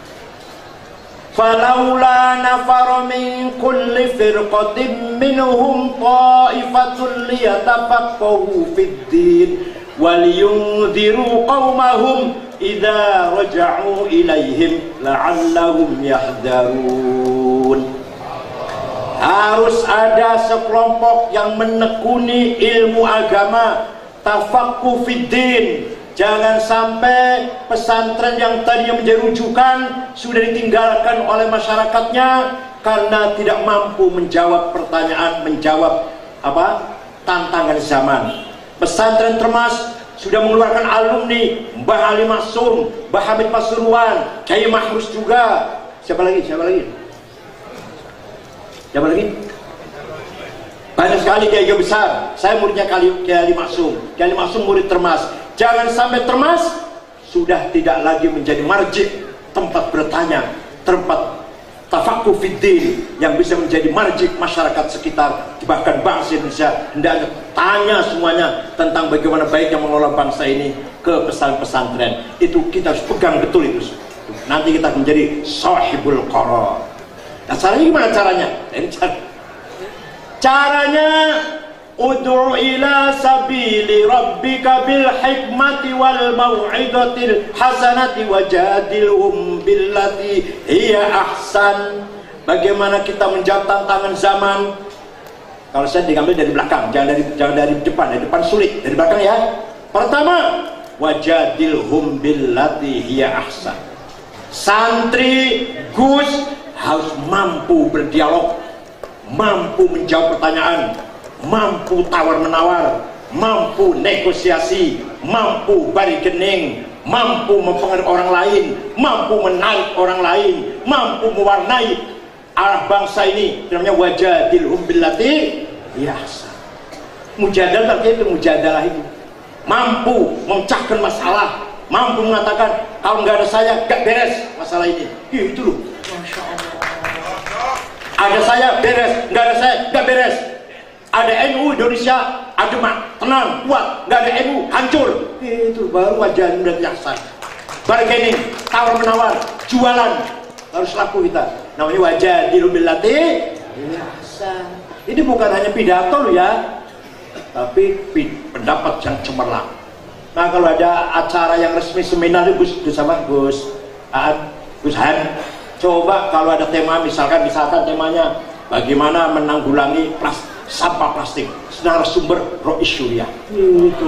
Falaula nafara min kulli firqatin minhum ta'ifatun liyatafaqahu fid din wal yunziru qaumahum idza raja'u ilaihim la'allahum yahdharun. Harus ada sekelompok yang menekuni ilmu agama, tafaqquh fid din. Jangan sampai pesantren yang tadinya menjadi rujukan sudah ditinggalkan oleh masyarakatnya karena tidak mampu menjawab pertanyaan, menjawab apa tantangan zaman. Pesantren Termas sudah mengeluarkan alumni Mbah Ali Maksum, Mbah Hamid Pasuruan, Kiai Mahrus juga. Siapa lagi? Siapa lagi? Siapa lagi? Banyak sekali kiai besar. Saya muridnya Kiai Ali Maksum. Kiai Ali Maksum murid Termas. Jangan sampai Termas sudah tidak lagi menjadi marji, tempat bertanya, tempat tafaqquh fiddin yang bisa menjadi marji masyarakat sekitar, bahkan bangsa Indonesia. Hendaknya tanya semuanya tentang bagaimana baiknya mengelola bangsa ini ke pesantren-pesantren. Itu kita harus pegang betul itu. Nanti kita menjadi sahibul qarar. Nah, caranya gimana caranya? Ini cara. Caranya ud'u ila sabili rabbika bil hikmati wal mau'izatil hasanati wajadilhum billati hiya ahsan. Bagaimana kita menjawab tantangan zaman? Kalau saya diambil dari belakang, jangan dari jangan dari depan. Dari depan sulit, dari belakang ya. Pertama, wajadilhum billati hiya ahsan. Santri Gus harus mampu berdialog, mampu menjawab pertanyaan, mampu tawar-menawar, mampu negosiasi, mampu bargaining, mampu mempengaruhi orang lain, mampu menarik orang lain, mampu mewarnai arah bangsa ini. Namanya wajadilhum billati biasa. Mujadalah itu, mujadalah itu mampu memecahkan masalah, mampu mengatakan kalau nggak ada saya nggak beres masalah ini. Itu loh, Masya Allah. Ada saya beres, nggak ada saya nggak beres. Ada N U Indonesia adem, tenang, kuat. Nggak ada N U hancur. Itu baru wajah udah biasa. Bargaining, tawar menawar, jualan harus laku kita. Namanya wajah dilubillati biasa. Ini bukan hanya pidato loh ya, tapi pendapat yang cemerlang. Nah kalau ada acara yang resmi seminar itu Gus, Gus apa? Gus Aan, Gus Han. Coba kalau ada tema, misalkan misalkan temanya bagaimana menanggulangi plastik, sampah plastik, narasumber Rois Syuriah. Itu.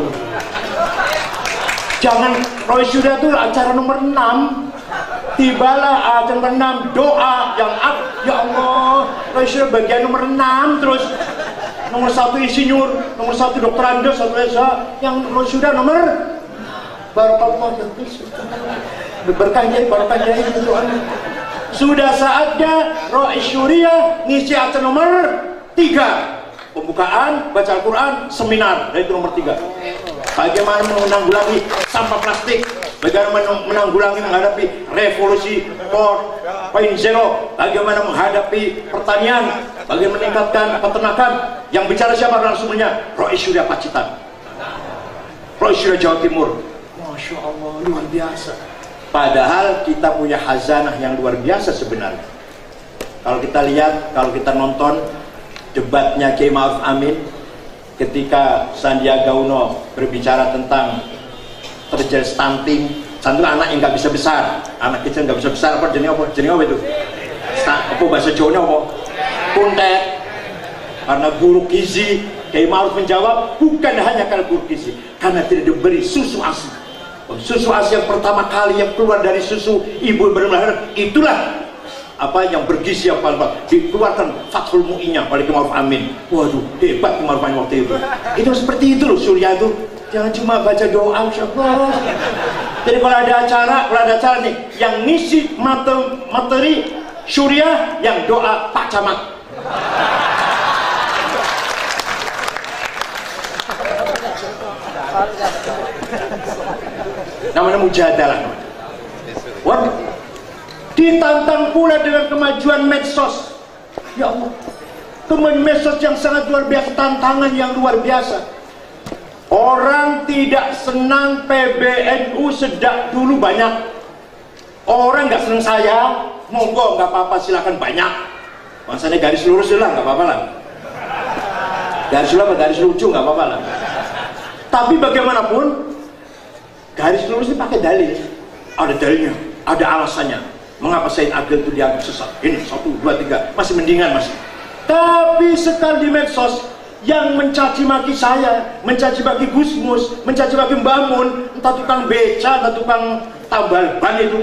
Jangan Rois Syuriah itu acara nomor enam. Tibalah acara nomor enam doa yang up, ya Allah, Rois Syuriah bagian nomor enam terus. Nomor satu insinyur, nomor satu dokter Andes, satu Esa, yang Rois Syuriah nomor barakallah berkahnya, barakahnya itu sudah saatnya Rois Syuriah ngisi acara nomor tiga, pembukaan baca Al-Quran seminar, itu nomor tiga. Bagaimana menanggulangi sampah plastik, bagaimana menanggulangi menghadapi revolusi empat titik nol, bagaimana menghadapi pertanian, bagaimana meningkatkan peternakan. Yang bicara siapa langsungnya? Rois Syuriah Pacitan, Rois Syuriah Jawa Timur. Masya Allah, luar biasa. Padahal kita punya khazanah yang luar biasa sebenarnya. Kalau kita lihat, kalau kita nonton debatnya Kiai Ma'ruf Amin ketika Sandiaga Uno berbicara tentang terjadi stunting, stunting anak yang nggak bisa besar, anak kecil nggak bisa besar, apa jenis apa jenis apa itu? Apa bahasa Jawanya apa? Kuntet. Karena buruk gizi. Kiai Ma'ruf menjawab, bukan hanya karena buruk gizi, karena tidak diberi susu ASI. Susu ASI yang pertama kali yang keluar dari susu ibu benar-benar itulah apa yang bergizi yang paling dikeluarkan Fathul Mu'innya oleh Kiai Ma'ruf Amin. Waduh, hebat Kiai Ma'ruf Amin waktu itu. Itu seperti itu loh Syuriah itu. Jangan cuma baca doa, insyaallah. Jadi kalau ada acara, kalau ada acara nih yang ngisi materi Syuriah, yang doa Pak Camat. Namanya mujadalah. Waduh. Ditantang pula dengan kemajuan medsos. Ya Allah, kemajuan medsos yang sangat luar biasa, tantangan yang luar biasa. Orang tidak senang P B N U sejak dulu banyak. Orang nggak senang saya, monggo nggak apa-apa, silakan banyak. Maksudnya garis lurus lah, nggak apa-apa lah. Garis lurus apa garis lucu nggak apa-apa lah. Tapi bagaimanapun, garis lurus ini pakai dalil. Ada dalilnya, ada alasannya. Mengapa Said Agil itu dianggap sesat? Ini satu, dua, tiga, masih mendingan masih. Tapi sekali di medsos yang mencaci maki saya, mencaci maki Gusmus, mencaci maki Mbak Mun, entah tukang beca, entah tukang tambal ban itu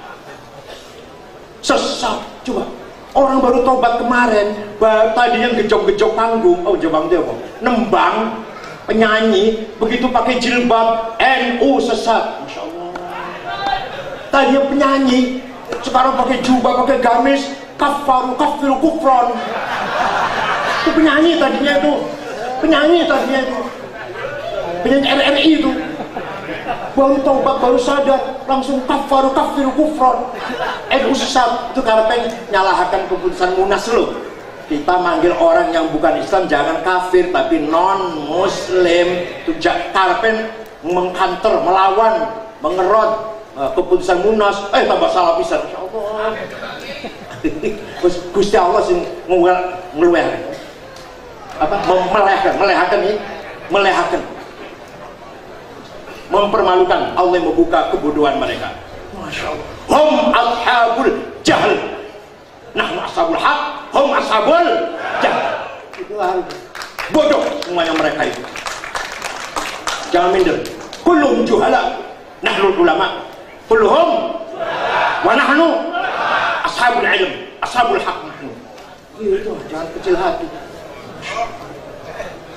sesat. Coba orang baru tobat kemarin, tadi yang gejok-gejok panggung, oh jebang dia apa? Nembang penyanyi, begitu pakai jilbab N U sesat. Masya Allah. Tadi yang penyanyi, sekarang pakai jubah, pakai gamis, kafaru, kafiru, kufron. Itu penyanyi tadinya itu, penyanyi tadinya itu, penyanyi R R I itu. Baru taubat, baru sadar, langsung kafaru, kafiru, kufron. N U sesat. Itu karena pengen nyalahakan keputusan Munas loh. Kita manggil orang yang bukan Islam jangan kafir, tapi non Muslim. Itu karpen mengkanter, melawan, mengerot Uh, keputusan Munas, eh tambah salah bisa. Insya Allah. Gusti Allah sih ngeluar apa? Melehkan, melehkan ini, melehkan, mempermalukan. Allah yang membuka kebodohan mereka. Masya Allah. Hum ashabul jahl, nahnu ashabul haq, hum ashabul jahl. Itulah bodoh semuanya mereka itu. Jangan minder. Kullum juhala, nahnu ulama. Kulluhum wa nahnu ashabul ilm, ashabul haq nahnu. Itu jangan kecil hati.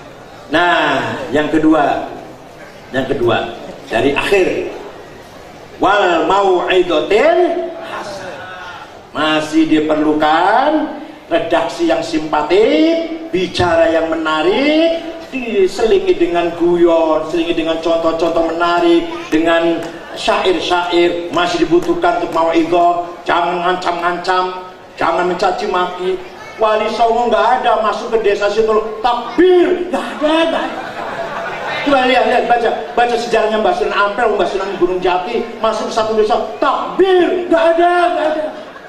Nah, yang kedua, yang kedua dari akhir, wal mau'idotil masih diperlukan redaksi yang simpatik, bicara yang menarik, diselingi dengan guyon, selingi dengan contoh-contoh menarik, dengan syair-syair. Masih dibutuhkan untuk mau'idhah. Jangan ngancam-ngancam, jangan mencaci maki. Wali Songo nggak ada masuk ke desa situ takbir, nggak ada, nggak ada. Coba lihat, lihat, baca, baca sejarahnya Mbah Sunan Ampel, Mbah Sunan Gunung Jati, masuk satu desa takbir, nggak ada, nggak ada.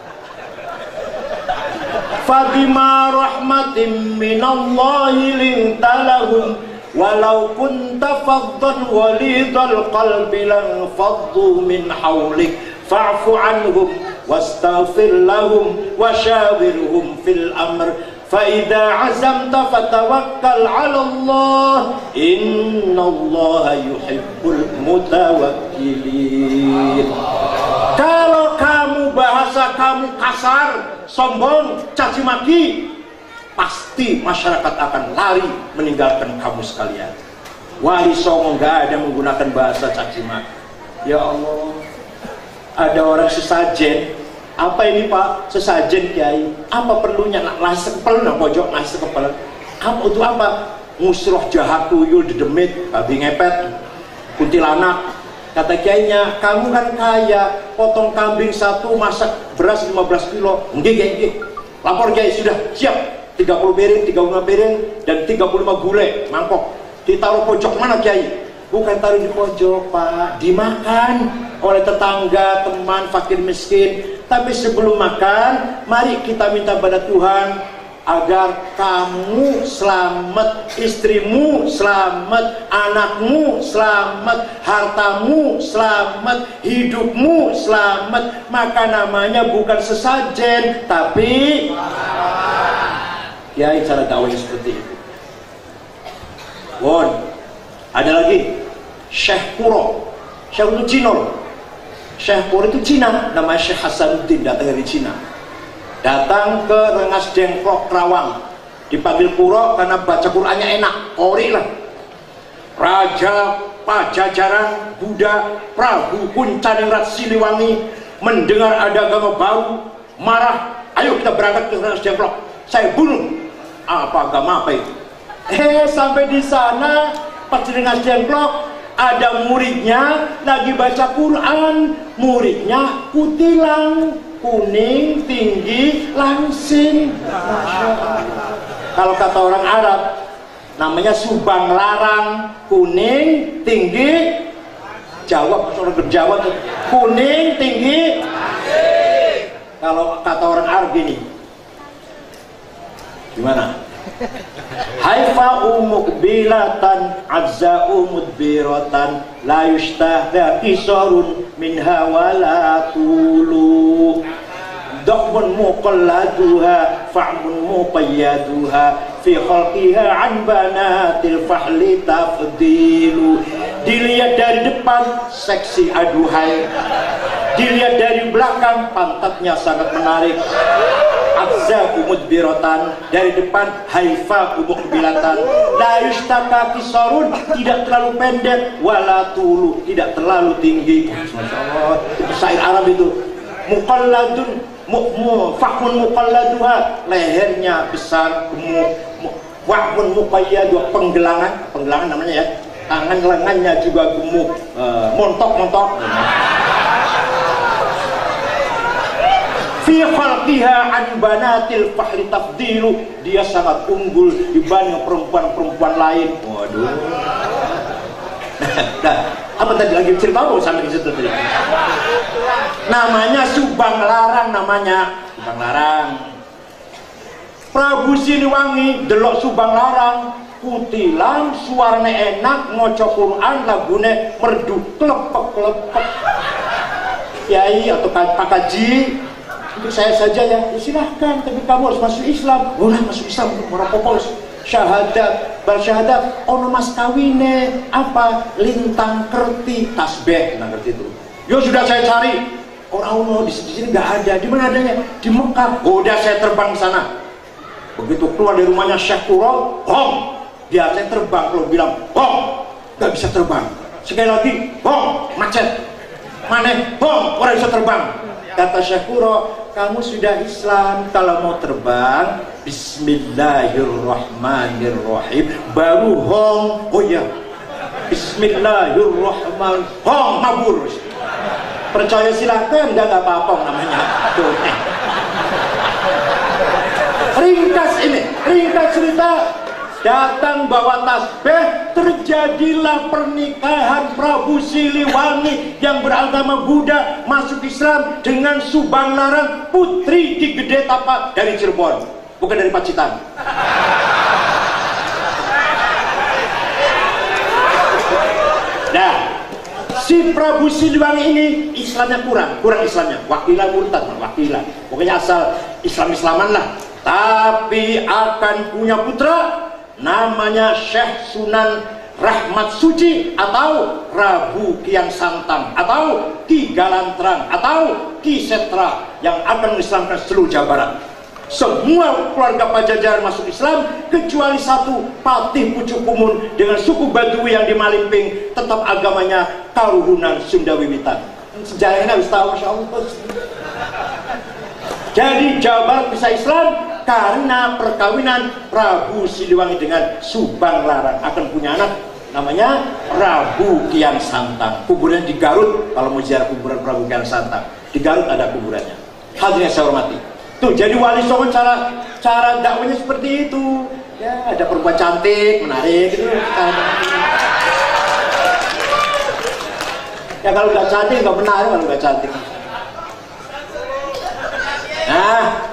Fabima rahmatin minallahi linta lahum walau kunta faddan walidal qalbi lan faddu min hawlik fa'fu anhum wastaghfir lahum wasyawirhum fil amr fa idza azamta fatawakkal 'ala Allah innallaha yuhibbul mutawakkilin. Kalau kamu bahasa kamu kasar, sombong, caci maki, pasti masyarakat akan lari meninggalkan kamu sekalian. Wali Songo nggak ada menggunakan bahasa caci maki. Ya Allah, ada orang sesajen. Apa ini Pak? Sesajen Kiai. Apa perlunya? Nak nasi kepel, nak pojok nasi kepel. Apa itu apa? Musroh jahat tuyul dedemit, babi ngepet, kuntilanak. Kata kiainya, kamu kan kaya, potong kambing satu, masak beras lima belas kilo. Nggih, nggih, nggih. Lapor Kiai, sudah siap. tiga puluh piring, tiga puluh lima piring, dan tiga puluh lima gulai, mangkok. Ditaruh pojok mana Kiai? Bukan taruh di pojok Pak, dimakan oleh tetangga, teman, fakir miskin. Tapi sebelum makan, mari kita minta pada Tuhan agar kamu selamat, istrimu selamat, anakmu selamat, hartamu selamat, hidupmu selamat. Maka namanya bukan sesajen, tapi ya cara dakwahnya seperti itu. Won, ada lagi Syekh Kuro. Syekh itu Cina. Syekh Kuro itu Cina, namanya Syekh Hasanuddin, datang dari Cina. Datang ke Rengas Dengklok Kerawang, dipanggil Kuro karena baca Qur'annya enak, kori lah. Raja Pajajaran Buddha Prabu Kuncaningrat Siliwangi mendengar ada agama baru, marah. Ayo kita berangkat ke Rengas Dengklok, saya bunuh. Apa agama apa itu? Eh sampai di sana pas di Rengas Dengklok ada muridnya lagi baca Quran, muridnya kutilang, kuning, tinggi, langsing. Masya Allah. Kalau kata orang Arab namanya subang larang, kuning, tinggi. Jawab, orang berjawab tuh, kuning, tinggi. Kalau kata orang Arab gini, gimana? Haifa'u muqbilatan azza'u mudbiratan la yushtahda kisarun minha wala tulu Da'bun muqalladuha fa'mun muqayyaduha fi khalqiha an banatil fahli tafdilu. Dilihat dari depan seksi aduhai, dilihat dari belakang pantatnya sangat menarik. Azza umudbiratan, dari depan haifa umuqbilatan, la yustaka kisarun, tidak terlalu pendek, wala tulu, tidak terlalu tinggi. Masya Allah, itu syair Arab itu. Muqalladun mu'mu fakun muqalladuha, lehernya besar, gemuk. Wa'bun muqayyadu, penggelangan, penggelangan namanya ya, tangan lengannya juga gemuk, uh, montok-montok. Fi khalqiha an banatil fahri tafdilu, dia sangat unggul dibanding perempuan-perempuan lain. Waduh. Nah, apa tadi lagi cerita mau sampai ke situ tadi? Namanya Subang Larang, namanya Subang Larang. Prabu Siliwangi delok Subang Larang, kutilang, suarane enak, ngoco Quran, lagune merdu klepek-klepek. Kiai atau Pak Haji, untuk saya saja ya, ya silahkan, tapi kamu harus masuk Islam. Udah masuk Islam untuk orang popol syahadat, bersyahadat, ono mas kawine apa lintang kerti tasbih, lintang kerti itu. Yo sudah saya cari, orang ono di sini nggak ada. Di mana adanya? Di Mekah. Udah saya terbang ke sana. Begitu keluar dari rumahnya Syekh Kuro, hom, biasanya terbang. Kalau bilang bom, nggak bisa terbang. Sekali lagi bom, macet. Mana bom, orang bisa terbang. Kata Syekh Kuro, kamu sudah Islam, kalau mau terbang Bismillahirrahmanirrahim, baru hong. Oh ya, Bismillahirrahmanirrahim, hong, mabur. Percaya silahkan, enggak nggak apa-apa namanya. Tuh, eh. Ringkas ini, ringkas cerita. Datang bawa tasbih, terjadilah pernikahan Prabu Siliwangi yang beragama Buddha masuk Islam dengan Subang Larang, putri Ki Gede Tapa dari Cirebon, bukan dari Pacitan. Nah, si Prabu Siliwangi ini Islamnya kurang, kurang Islamnya, wakilan murtad, wakilan. Pokoknya asal Islam-Islaman lah. Tapi akan punya putra namanya Syekh Sunan Rahmat Suci atau Prabu Kian Santang atau Ki Galantrang atau Ki Setra yang akan mengislamkan seluruh Jawa Barat. Semua keluarga Pajajaran masuk Islam kecuali satu, Patih Pucuk Kumun dengan suku Baduy yang di Malimping tetap agamanya Karuhunan Sunda Wiwitan. Sejarahnya harus tahu, Masya Allah. Jadi Jawa Barat bisa Islam karena perkawinan Prabu Siliwangi dengan Subang Larang, akan punya anak namanya Prabu Kian Santang. Kuburannya di Garut. Kalau mau ziarah kuburan Prabu Kian Santang di Garut ada kuburannya. Hadirin saya hormati. Tuh, jadi Wali Songo cara cara dakwanya seperti itu. Ya, ada perempuan cantik, menarik gitu. Ya kalau nggak cantik nggak menarik, kalau nggak cantik. Nah,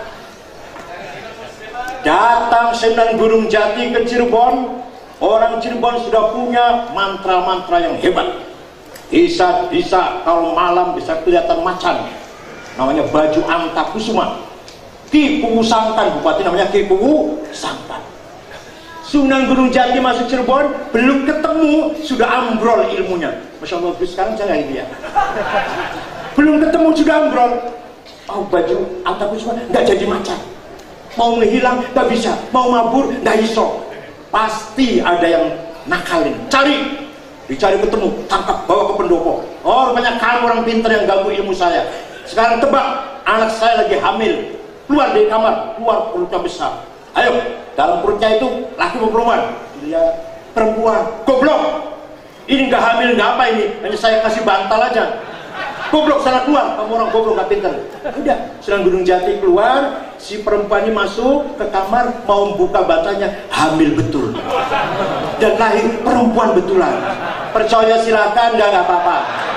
datang Sunan Gunung Jati ke Cirebon. Orang Cirebon sudah punya mantra-mantra yang hebat. Bisa bisa kalau malam bisa kelihatan macan. Namanya Baju Antakusuma. Ki Pugu Santan, bupati namanya Ki Pugu Santan. Sunan Gunung Jati masuk Cirebon, belum ketemu sudah ambrol ilmunya. Masya Allah, sekarang saya ini ya. Belum ketemu sudah ambrol. Oh, Baju Antakusuma nggak jadi macan. Mau menghilang nggak bisa, mau mabur nggak iso. Pasti ada yang nakalin. Cari, dicari ketemu, tangkap, bawa ke pendopo. Oh, rupanya kamu orang pintar yang ganggu ilmu saya. Sekarang tebak, anak saya lagi hamil. Keluar dari kamar, keluar perutnya besar. Ayo, dalam perutnya itu laki atau perempuan? Dia perempuan. Goblok. Ini nggak hamil nggak apa ini? Hanya saya kasih bantal aja. Goblok, sana keluar, kamu orang goblok gak pintar. Udah, Sunan Gunung Jati keluar, si perempuan ini masuk ke kamar, mau buka bantalnya, hamil betul. Dan lahir perempuan betulan. Percaya silakan, gak apa-apa.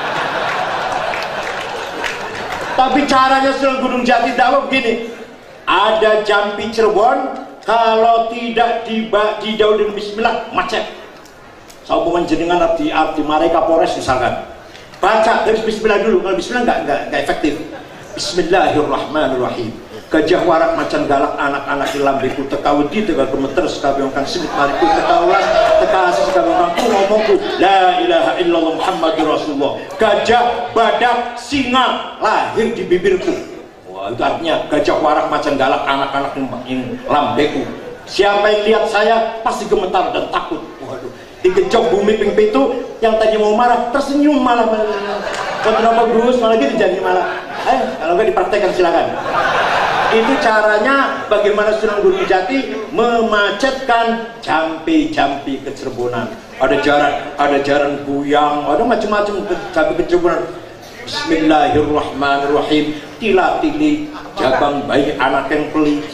Tapi caranya Sunan Gunung Jati dakwah begini. Ada jampi Cirebon, kalau tidak didahului dengan bismillah, macet. Saupungan jenengan arti arti mereka Polres misalkan. Baca dari bismillah dulu, kalau bismillah nggak nggak nggak efektif. Bismillahirrahmanirrahim. Gajah warak macan galak anak-anak di lambeku tekawedi teka gemeter sekabiongkan simit mariku tekaulas tekasi sekabiongkan ku ngomongku la ilaha illallah Muhammadur Rasulullah. Gajah, badak, singa lahir di bibirku. Wah, itu artinya gajah warak macan galak anak-anak di lambeku. Siapa yang lihat saya pasti gemetar dan takut. Waduh, digejok bumi ping pitu, yang tadi mau marah tersenyum malah. Kenapa Gus malah gitu jadi malah. Ayo, kalau nggak dipraktekkan silakan. Itu caranya bagaimana Sunan Gunung Jati memacetkan jampi-jampi kecerbonan. Ada jaran, ada jaran buyang, ada macam-macam jampi kecerbonan. Bismillahirrahmanirrahim. Tila-tili jabang bayi anak yang peli.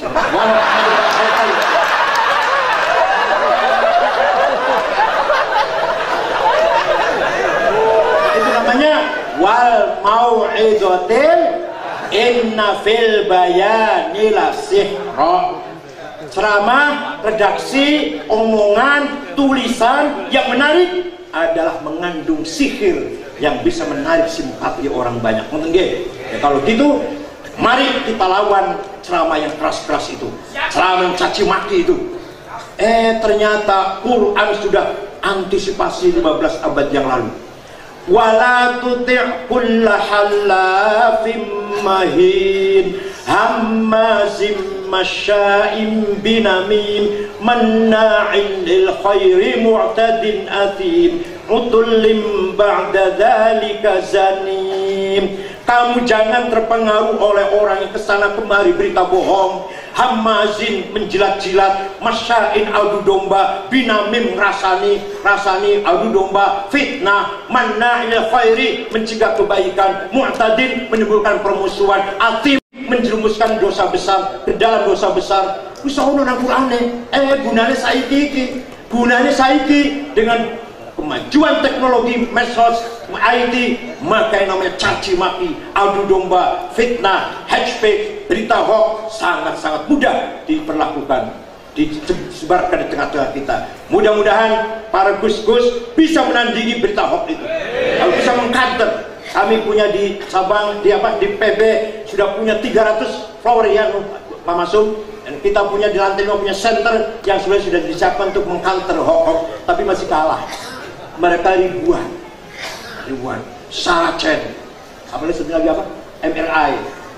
Itu namanya wal mau'izatil inna fil bayani la sihra. Ceramah, redaksi, omongan, tulisan yang menarik adalah mengandung sihir yang bisa menarik simpati orang banyak. Mungkin ya, kalau gitu mari kita lawan ceramah yang keras-keras itu, ceramah yang caci maki itu. Eh ternyata Quran sudah antisipasi lima belas abad yang lalu. Wala tuti' kulla halafim mahin. hammazim masya'im binamim manna'in lil khairi mu'tadin athim utullim ba'da dzalika zanim. Kamu jangan terpengaruh oleh orang yang kesana kemari berita bohong, hamazin menjilat-jilat, masya'in adu domba, binamim rasani rasani adu domba, fitnah, manna'il khairi mencegah kebaikan, mu'tadin menimbulkan permusuhan, atim menjerumuskan dosa besar ke dalam dosa besar. Usahono nang Qur'ane, eh gunane saiki iki, gunane saiki dengan kemajuan teknologi medsos I T, maka yang namanya caci maki, adu domba, fitnah, hate speech, berita hoax sangat-sangat mudah diperlakukan, disebarkan di tengah-tengah kita. Mudah-mudahan para gus-gus bisa menandingi berita hoax itu, kalau bisa mengcounter. Kami punya di Sabang, di apa di P B sudah punya tiga ratus flower ya Pak Masum, dan kita punya di lantai lima punya center yang sebenarnya sudah disiapkan untuk mengcounter hoax, tapi masih kalah. Mereka ribuan, ribuan, Saracen, apalagi satu lagi apa? M R I,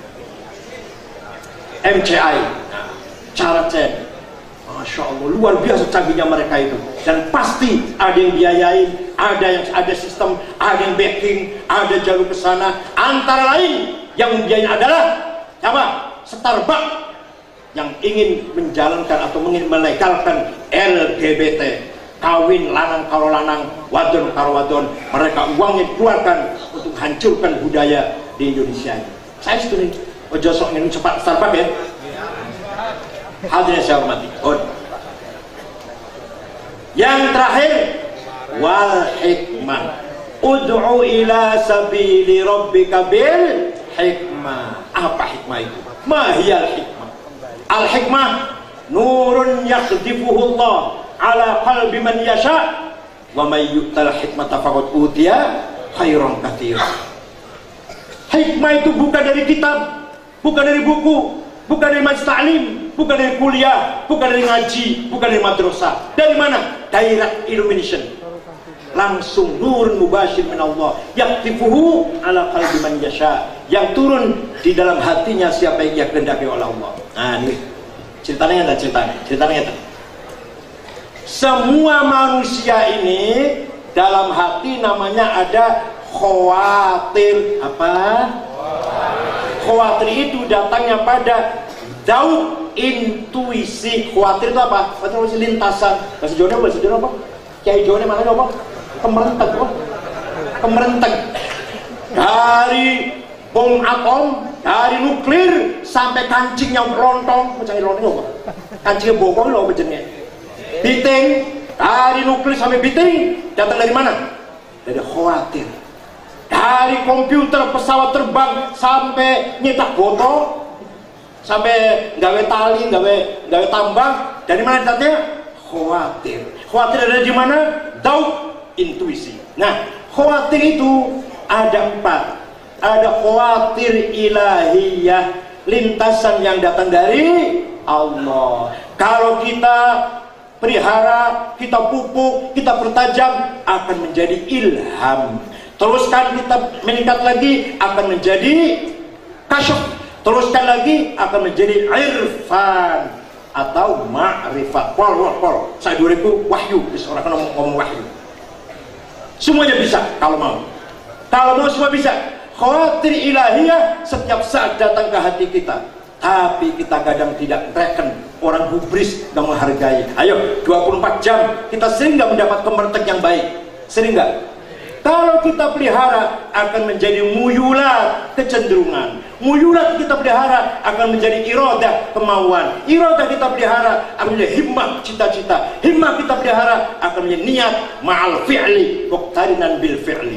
M C I, Saracen. Masya Allah, luar biasa canggihnya mereka itu. Dan pasti ada yang biayain, ada yang ada sistem, ada yang backing, ada jalur ke sana. Antara lain yang membiayai adalah apa? Starbucks yang ingin menjalankan atau ingin melegalkan L G B T, kawin lanang karo lanang, wadon karo wadon. Mereka uangnya dikeluarkan untuk hancurkan budaya di Indonesia. Saya setuju. Ojo sok ingin cepat Starbucks ya. Hadirin saya hormati. Oh. Yang terakhir, wal hikmah. Ud'u ila sabili rabbika bil hikmah. Apa hikmah itu? Ma hiya al hikmah? Al hikmah nurun yakhdifuhu Allah ala qalbi man yasha wa may yu'tal hikmata faqad utiya khairan katsiran. Hikmah itu bukan dari kitab, bukan dari buku, bukan dari majelis taklim, bukan dari kuliah, bukan dari ngaji, bukan dari madrasah. Dari mana? Direct illumination. Langsung nur mubashir min Allah. Yaktifuhu ala qalbi man yasha. Yang turun di dalam hatinya siapa yang ia kehendaki oleh Allah. Nah, ini ceritanya ada ceritanya. Ceritanya ada. Semua manusia ini dalam hati namanya ada khawatir. Apa? Khawatir itu datangnya pada jauh intuisi. Khawatir itu apa? Khawatir itu lintasan. Bahasa Jawa bahasa Jawa apa? Kiai Jawa mana apa? Kemerenteng apa? Kemerenteng. Dari bom atom, dari nuklir sampai kancingnya lontong, macam lontong apa? Kancingnya bokong loh macamnya. Biting, dari nuklir sampai biting datang dari mana? Dari khawatir. Dari komputer, pesawat terbang sampai nyetak botol, sampai gawe tali, gawe gawe tambang, dari mana datangnya? Khawatir. Khawatir ada di mana? Daud, intuisi. Nah, khawatir itu ada empat. Ada khawatir ilahiyah, lintasan yang datang dari Allah. Kalau kita pelihara, kita pupuk, kita pertajam, akan menjadi ilham. Teruskan kita meningkat lagi, akan menjadi kasyaf. Teruskan lagi, akan menjadi irfan atau ma'rifat. Pol, pol, pol. Saya dua ribu wahyu, orang kan ngomong, ngomong wahyu. Semuanya bisa kalau mau. Kalau mau semua bisa. Khawatir ilahiyah setiap saat datang ke hati kita. Tapi kita kadang tidak reckon. Orang hubris gak menghargai. Ayo, dua puluh empat jam kita sering gak mendapat kemertek yang baik. Sering gak? Kalau kita pelihara akan menjadi muyulat, kecenderungan. Muyulat kita pelihara akan menjadi iradah, kemauan. Iradah kita pelihara akan menjadi himmah, cita-cita. Himmah kita pelihara akan menjadi niat ma'al fi'li, muqtarinan bil fi'li.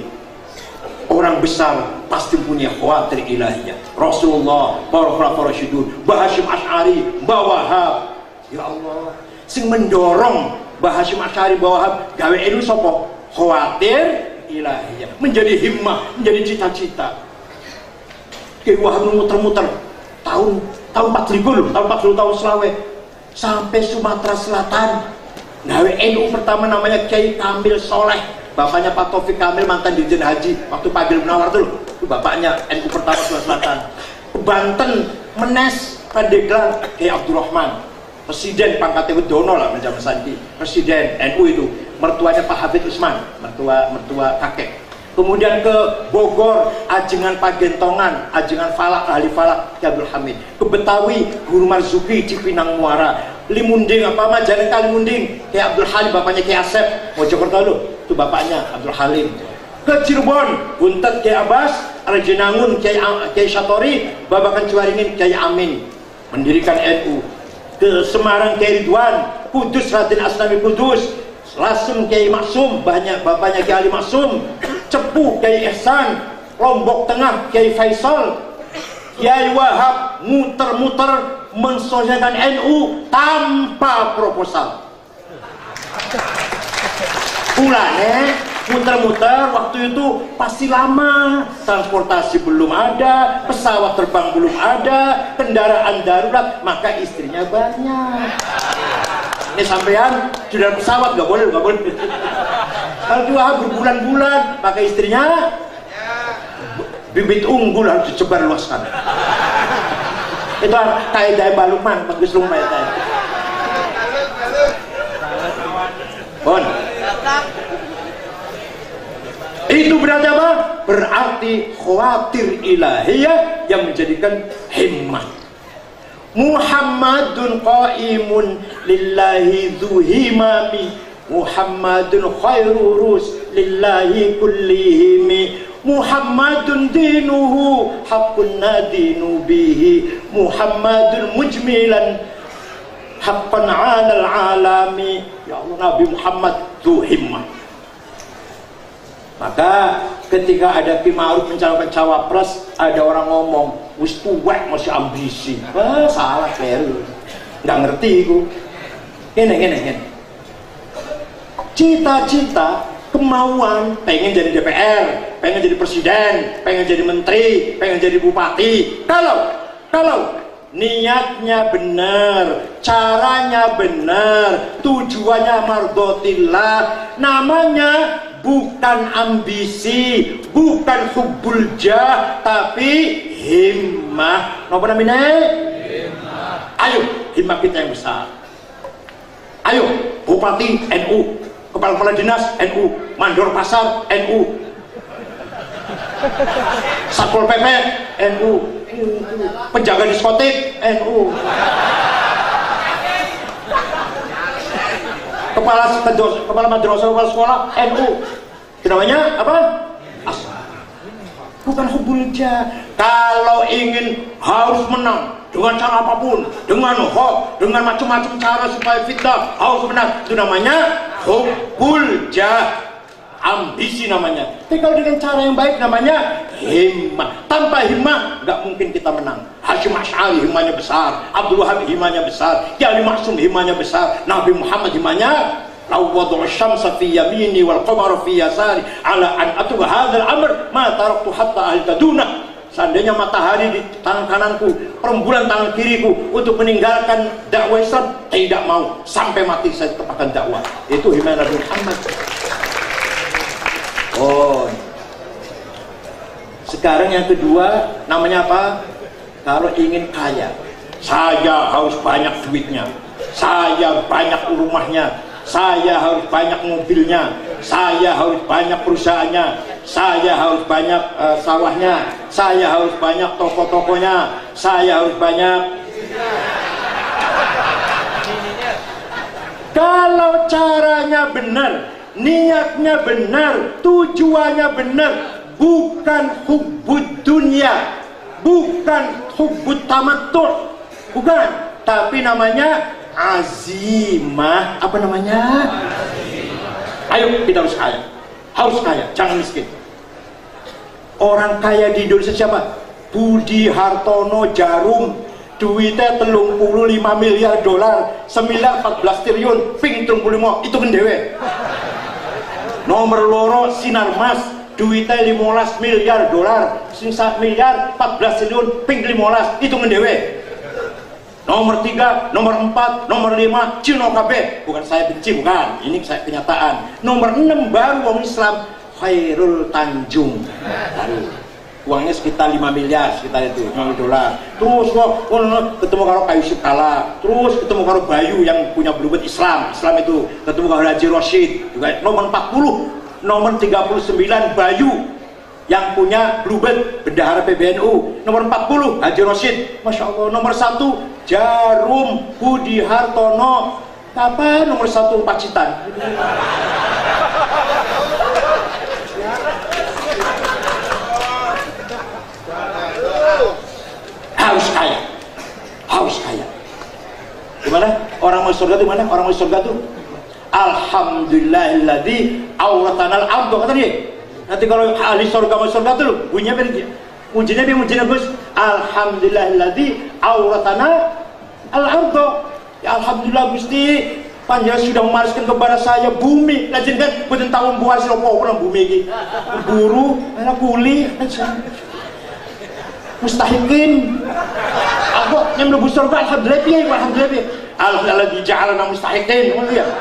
Orang besar pasti punya khawatir ilahiyah. Rasulullah, para khulafaur rasyidun, Mbah Hasyim Asy'ari, Mbah Wahab. Ya Allah, sing mendorong Mbah Hasyim Asy'ari, Mbah Wahab gawe ilmu sapa? Khawatir ilahiyah, menjadi himmah, menjadi cita-cita. Kiai Wahab muter-muter tahun tahun empat ribu loh, tahun empat puluh tahun Selawe sampai Sumatera Selatan. Gawe N U pertama namanya Kiai Kamil Soleh. Bapaknya Pak Taufik Kamil, mantan Dirjen Haji waktu Pak Agil Munawar tuh loh. Itu bapaknya N U pertama Sulawesi Selatan. Ke Banten menes Pandeglang kayak Abdurrahman, presiden pangkatnya Dono lah macam Santi, presiden N U itu, mertuanya Pak Habib Usman, mertua mertua kakek. Kemudian ke Bogor, ajengan Pagentongan, ajengan Falak, ahli Falak Ki Abdul Hamid. Ke Betawi, Guru Marzuki di Pinang Muara. Limunding apa mah jalan kali Limunding, Ki Abdul Halim, bapaknya Ki Asep, Mojokerto lo, itu bapaknya Abdul Halim. Ke Cirebon, Buntet Ki Abbas, Rajenangun Ki Satori, Babakan Cuaringin Ki Amin, mendirikan N U. Ke Semarang Ki Ridwan, Kudus Raden Asnami Kudus, Lasem Kiai Maksum, banyak bapaknya Kiai Ali Maksum, Cepu Kiai Ihsan, Lombok Tengah Kiai Faisal, Kiai Wahab muter-muter mensosialisasikan N U tanpa proposal. Ulane muter-muter waktu itu pasti lama, transportasi belum ada, pesawat terbang belum ada, kendaraan darurat, maka istrinya banyak. Ini sampean sudah pesawat nggak boleh, nggak boleh. Kalau dua berbulan-bulan, maka istrinya bibit unggul harus dicebar luaskan. Itu kaidah Balukman, bagus lumai saya. Bon. Itu berarti apa? Berarti khawatir ilahiyah yang menjadikan himmah. Muhammadun qaimun lillahi dhu himami, Muhammadun khairu rus lillahi kullihimi, Muhammadun dinuhu haqqun nadinu bihi, Muhammadun mujmilan haqqan 'alal 'alami. Ya Allah, Nabi Muhammad dhu himmah. Maka ketika ada Ki Ma'ruf mencalonkan cawapres, ada orang ngomong, wis tuwek masih ambisi. Wah, salah keliru. Nggak ngerti itu. Gini, gini, gini. Cita-cita, kemauan, pengen jadi D P R, pengen jadi presiden, pengen jadi menteri, pengen jadi bupati. Kalau, kalau niatnya benar, caranya benar, tujuannya mardhotillah, namanya bukan ambisi, bukan hubbul jah, tapi himmah. Apa namanya? Himmah. Ayo, himmah kita yang besar. Ayo, bupati N U, kepala-kepala dinas N U, mandor pasar N U, satpol P P N U, penjaga diskotik N U, kepala kepala madrasah, kepala sekolah N U. Namanya apa? As. Bukan hubbul jah. Kalau ingin harus menang dengan cara apapun, dengan hoax, dengan macam-macam cara supaya fitnah harus menang, itu namanya hubbul jah, ambisi namanya. Tapi kalau dengan cara yang baik namanya himmah. Tanpa himmah nggak mungkin kita menang. Hasyim Asy'ari himmahnya besar, Abdul Wahab himmahnya besar, Kiai Maksum himmahnya besar, Nabi Muhammad himmahnya law wada'u syamsa fi yamini wal qamara fi yasari ala an atuba hadzal amr ma taraktu hatta ahtaduna. Seandainya matahari di tangan kananku, rembulan tangan kiriku untuk meninggalkan dakwah Islam, tidak mau sampai mati saya tetap akan dakwah. Itu himmah Nabi Muhammad. Oh. Sekarang yang kedua namanya apa? Kalau ingin kaya, saya harus banyak duitnya, saya banyak rumahnya, saya harus banyak mobilnya, saya harus banyak perusahaannya, saya harus banyak uh, sawahnya, saya harus banyak toko-tokonya, saya harus banyak. Kalau caranya benar, niatnya benar, tujuannya benar, bukan hubbud dunia, bukan hubbud tamattu', bukan, tapi namanya azimah. Apa namanya? Azimah. Ayo kita harus kaya, harus kaya, jangan miskin. Orang kaya di Indonesia siapa? Budi Hartono Jarum, duitnya telung puluh lima miliar dolar, sembilan empat belas triliun, ping telung puluh lima, itu kendewe. Nomor loro Sinarmas, duitnya lima belas miliar dolar, satu miliar empat belas triliun, ping lima belas, itu kendewe. Nomor tiga, nomor empat, nomor lima, Cino K B. Bukan saya benci, bukan. Ini saya kenyataan. Nomor enam baru orang Islam, Khairul Tanjung. Baru. uangnya sekitar lima miliar sekitar itu, lima miliar dolar. Terus kok ketemu karo Kayu Sikala, terus ketemu karo Bayu yang punya Bluebird Islam, Islam itu, ketemu karo Haji Rosyid juga nomor empat puluh, nomor tiga puluh sembilan Bayu yang punya Bluebird bendahara P B N U, nomor empat puluh Haji Rosyid, Masya Allah. Nomor satu Jarum Budi Hartono, apa nomor satu Pacitan. Harus kaya, harus kaya. Gimana? Orang mau surga itu mana? Orang mau surga itu Alhamdulillahilladzi awratanal ardo, kata dia. Nanti kalau ahli surga mau surga itu bunyinya beda. Mujinya dia mujinya Gus. Alhamdulillahilladzi awratanal ardo. Ya Alhamdulillah Gusti, panjenengan sudah memariskan kepada saya bumi. Lajeng kan boten tahu mbuh hasil apa-apa bumi iki. Buru, ana kuli, mustahikin. Aku yang mlebu surga alhamdulillah piye, alhamdulillah piye. Alhamdulillah dija'alna mustahikin, ngono ya.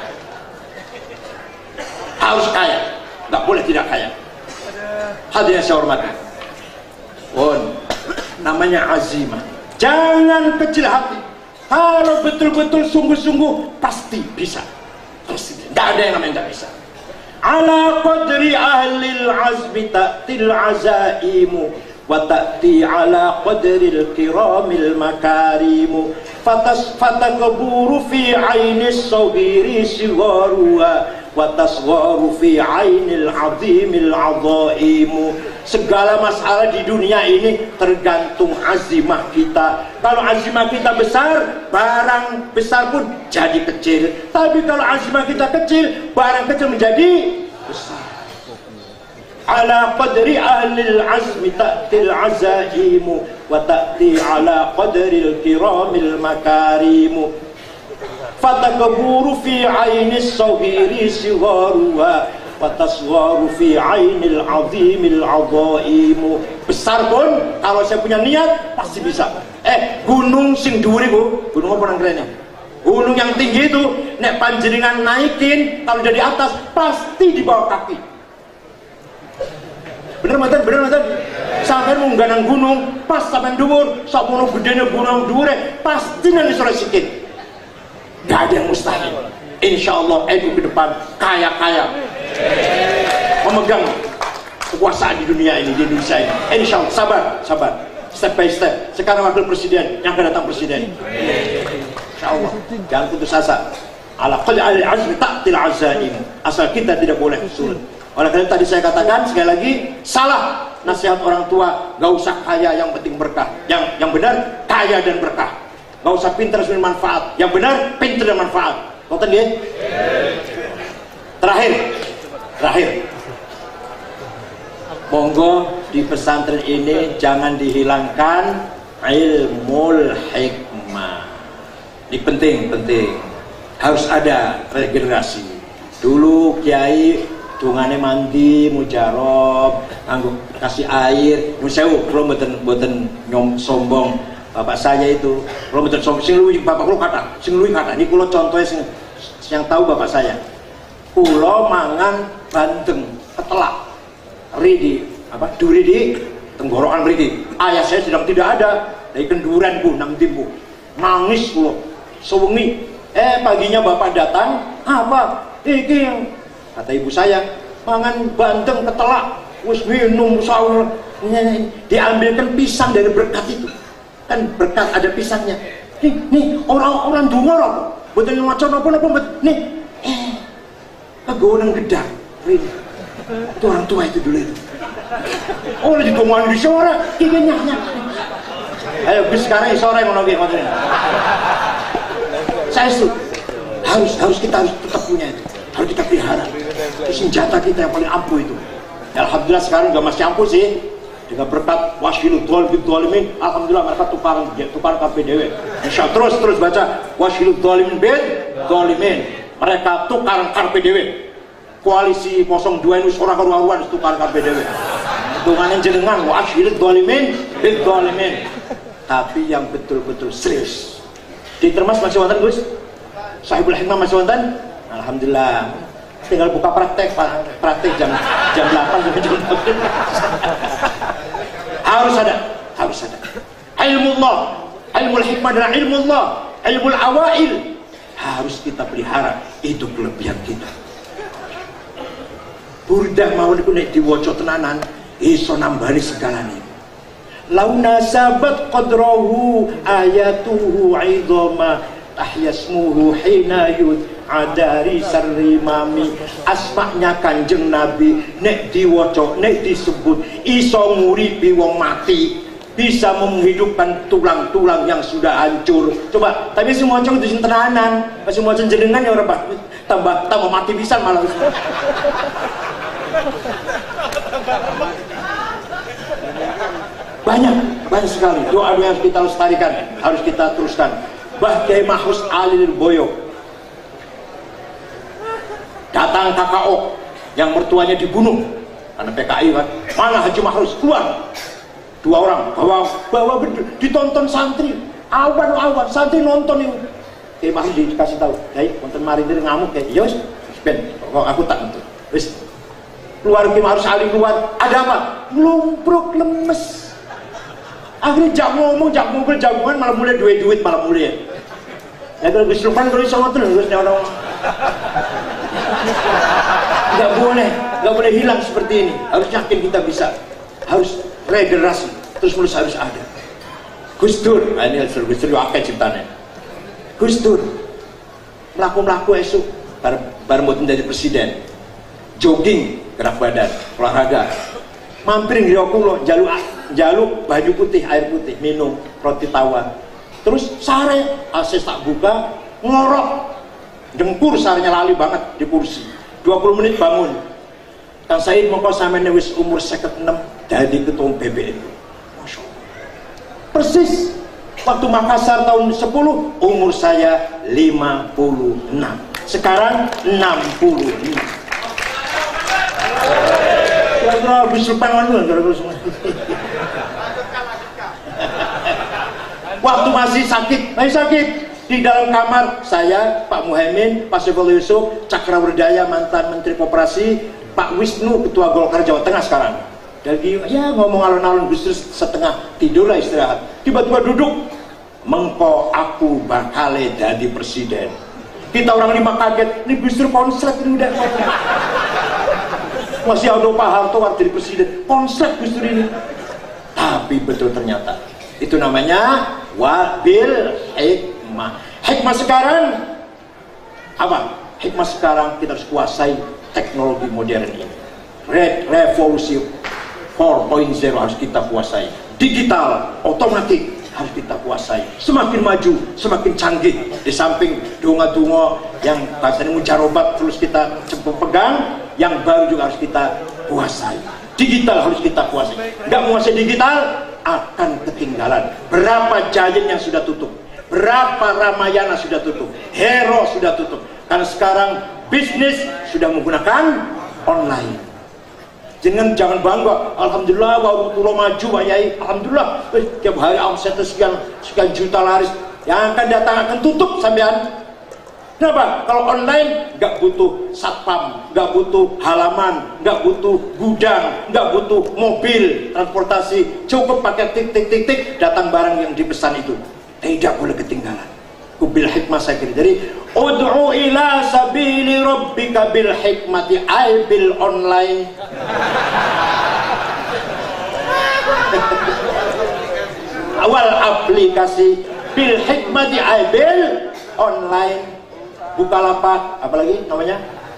Harus kaya, enggak boleh tidak kaya. Hadirin saya hormati. Pun namanya azimah. Jangan kecil hati. Kalau betul-betul sungguh-sungguh pasti bisa. Pasti bisa. Enggak ada yang namanya enggak bisa. Ala qadri ahlil azmi ta'til azaimu wa ta'ti ala qadril kiramil makarimu fatas fatakburu fi ainis saghiri siwaruha wa tasgharu fi ainil azimil azaimu. Segala masalah di dunia ini tergantung azimah kita. Kalau azimah kita besar, barang besar pun jadi kecil. Tapi kalau azimah kita kecil, barang kecil menjadi besar. Ala qadri ahlil azmi ta'til azaimu wa ta'ti ala qadril kiramil makarimu fatakburu fi ainis saghiri sigharuha wa tasgharu fi ainil azimil azaimu. Besar pun kalau saya punya niat pasti bisa. Eh gunung sing dhuwur iku, gunung apa nang kene? Gunung yang tinggi itu nek panjenengan naikin, kalau dari atas pasti di bawah kaki. Bener mboten? Bener mboten? Sampai munggah nang gunung, pas sampai dhuwur, samono gedene gunung dhuwure, pasti nang sore sikit. Gak ada yang mustahil. Insyaallah itu ke depan kaya-kaya. Memegang kekuasaan di dunia ini, di Indonesia ini. Insyaallah, sabar, sabar. Step by step. Sekarang wakil presiden, yang akan datang presiden. Insyaallah, jangan putus asa. Ala qadri al-azmi ta'til azaim. Asal kita tidak boleh surut. Oleh karena tadi saya katakan sekali lagi, salah nasihat orang tua, gak usah kaya yang penting berkah. Yang yang benar kaya dan berkah. Gak usah pintar dan manfaat. Yang benar pintar dan manfaat. Nonton dia. Terakhir, terakhir. Monggo di pesantren ini jangan dihilangkan ilmul hikmah. Ini penting, penting. Harus ada regenerasi. Dulu kiai dungane mandi mujarab nganggo kasih air musewu kula mboten mboten nyom sombong bapak saya itu kula mboten sombong sing luwih bapak kula kata sing luwih kata niki kula contohe sing yang tahu bapak saya kula mangan bandeng ketelak ri di apa duri di tenggorokan mriki ayah saya sedang tidak ada dari kenduran Bu nang timbu nangis kula sewengi eh paginya bapak datang apa iki yang kata ibu saya mangan bandeng ketelak wis minum sahur diambilkan pisang dari berkat itu kan berkat ada pisangnya nih nih orang-orang dungor betul macam apa-apa nih eh kegonang gedang itu orang tua itu dulu itu oh lagi ngomongin di sore ini nyanya ayo bis sekarang sore ngono ki saya itu harus harus kita harus tetap punya itu harus kita pelihara itu senjata kita yang paling ampuh itu. Alhamdulillah sekarang juga masih ampuh sih dengan berkat wasyilud dhalimin. Alhamdulillah mereka tukar tukar K P D W. Insya terus terus baca wasyilud dhalimin bin dhalimin. Mereka tukar K P D W. Koalisi nol dua ini ora karu-karuan tukar K P D W. Hitungannya jenengan wasyilud dhalimin bin dhalimin. Tapi yang betul-betul serius. Di Termas masih wonten Gus? Sahibul Hikmah masih wonten? Alhamdulillah. Tinggal buka praktek, praktek jam jam delapan sampai jam delapan. Harus ada, harus ada. Ilmullah, ilmul hikmah adalah ilmullah, ilmul awail. Harus kita pelihara, itu kelebihan kita. Burdah mau nek diwaca tenanan, iso nambani segalane. Launa sabat qadrahu ayatuhu 'idhama tahyasmuhu hina yud adari sarrimami. Asma'nya Kanjeng Nabi nek diwaca, nek disebut iso nguripi wong mati, bisa menghidupkan tulang-tulang yang sudah hancur. Coba, tapi semua cowok itu tenanan, semua jenengan ya orang tambah tambah mati bisa malah. Banyak, banyak sekali doa-doa yang harus kita lestarikan, harus kita teruskan. Mbah Kiai Mahfuz Ali Lirboyo datang K K O yang mertuanya dibunuh karena P K I kan. Mana Haji Mahfuz keluar, dua orang bawa bawa ditonton santri, awan-awan santri nonton itu. Kiai Mahfuz dikasih tahu, Kiai nonton mari dia ngamuk kayak, yos, ben, kok aku tak nonton. Wis keluar Kiai Mahfuz Ali keluar, ada apa? Lumpruk lemes. Akhirnya jak ngomong, jak ngobrol, jagungan malah mulai duit duit malah mulai. Ya kalau kesurupan kalau sama terus orang nggak boleh, nggak boleh hilang seperti ini. Harus yakin kita bisa, harus regenerasi terus menerus harus ada. Gus Dur, nah ini harus Gus Dur akeh ciptanya. Gus Dur melaku melaku esok, bar bar mau menjadi presiden, jogging gerak badan, olahraga, mampir di Okulo, jaluk jaluk baju putih, air putih, minum roti tawar. Terus sare akses tak buka, ngorok dengkur sarenya lali banget di kursi. dua puluh menit bangun. Kang Said mongko sampeyan wis umur seket enam dadi ketua B B N. Masya Allah. Persis waktu Makassar tahun sepuluh, umur saya lima puluh enam. Sekarang enam puluh lima. Kira-kira habis lupangan dulu. Waktu masih sakit, masih sakit di dalam kamar saya, Pak Muhaimin, Pak Saifullah Yusuf, Cakrawardaya mantan Menteri Koperasi, Pak Wisnu Ketua Golkar Jawa Tengah sekarang. Jadi ya ngomong alon-alon Gus Dur setengah tidur lah istirahat. Tiba-tiba duduk, mengko aku bakal jadi presiden. Kita orang lima kaget, ini Gus Dur konslet ini udah. Masih ada Pak Harto jadi presiden, konslet Gus Dur ini. Tapi betul ternyata itu namanya wabil hikmah. Hikmah sekarang apa? Hikmah sekarang kita harus kuasai teknologi modern ini. Red revolusi empat titik nol harus kita kuasai. Digital, otomatis harus kita kuasai. Semakin maju, semakin canggih. Di samping dunga-dunga yang bahasanya mujarobat terus kita cepat pegang, yang baru juga harus kita kuasai. Digital harus kita kuasai. Nggak menguasai digital akan ketinggalan. Berapa Giant yang sudah tutup, berapa Ramayana sudah tutup, Hero sudah tutup, karena sekarang bisnis sudah menggunakan online. Jangan jangan bangga, alhamdulillah warung pulau maju Pak Yai, alhamdulillah eh, tiap hari omsetnya sekian sekian juta laris. Yang akan datang akan tutup sampean. Kenapa? Kalau online nggak butuh satpam, nggak butuh halaman, nggak butuh gudang, nggak butuh mobil transportasi, cukup pakai tik tik tik tik datang barang yang dipesan itu. Tidak boleh ketinggalan. Kubil hikmah saya kira. Jadi ud'u ila sabili rabbika bil hikmati ay bil online. Awal aplikasi bil hikmati ay bil online. Bukalapak, apalagi namanya?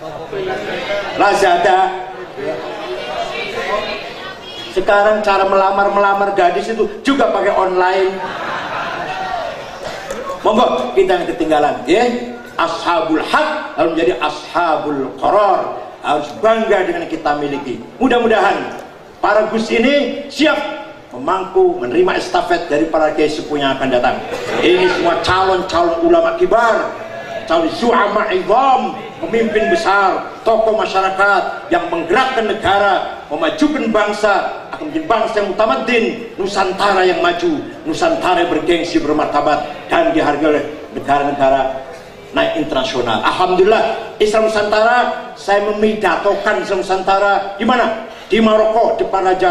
Lazada. Sekarang cara melamar-melamar gadis itu juga pakai online. Monggo kita yang ketinggalan, ya. Ashabul haq harus menjadi ashabul qarar. Harus bangga dengan yang kita miliki. Mudah-mudahan para Gus ini siap memangku menerima estafet dari para kiai sepuh yang akan datang. Ini semua calon-calon ulama kibar, calon zu'ama idham, pemimpin besar, tokoh masyarakat yang menggerakkan negara, memajukan bangsa, akan menjadi bangsa yang mutamadin, Nusantara yang maju, Nusantara yang bergengsi, bermartabat, dan dihargai oleh negara-negara naik internasional. Alhamdulillah, Islam Nusantara, saya memidatokan Islam Nusantara di mana? Di Maroko, depan Raja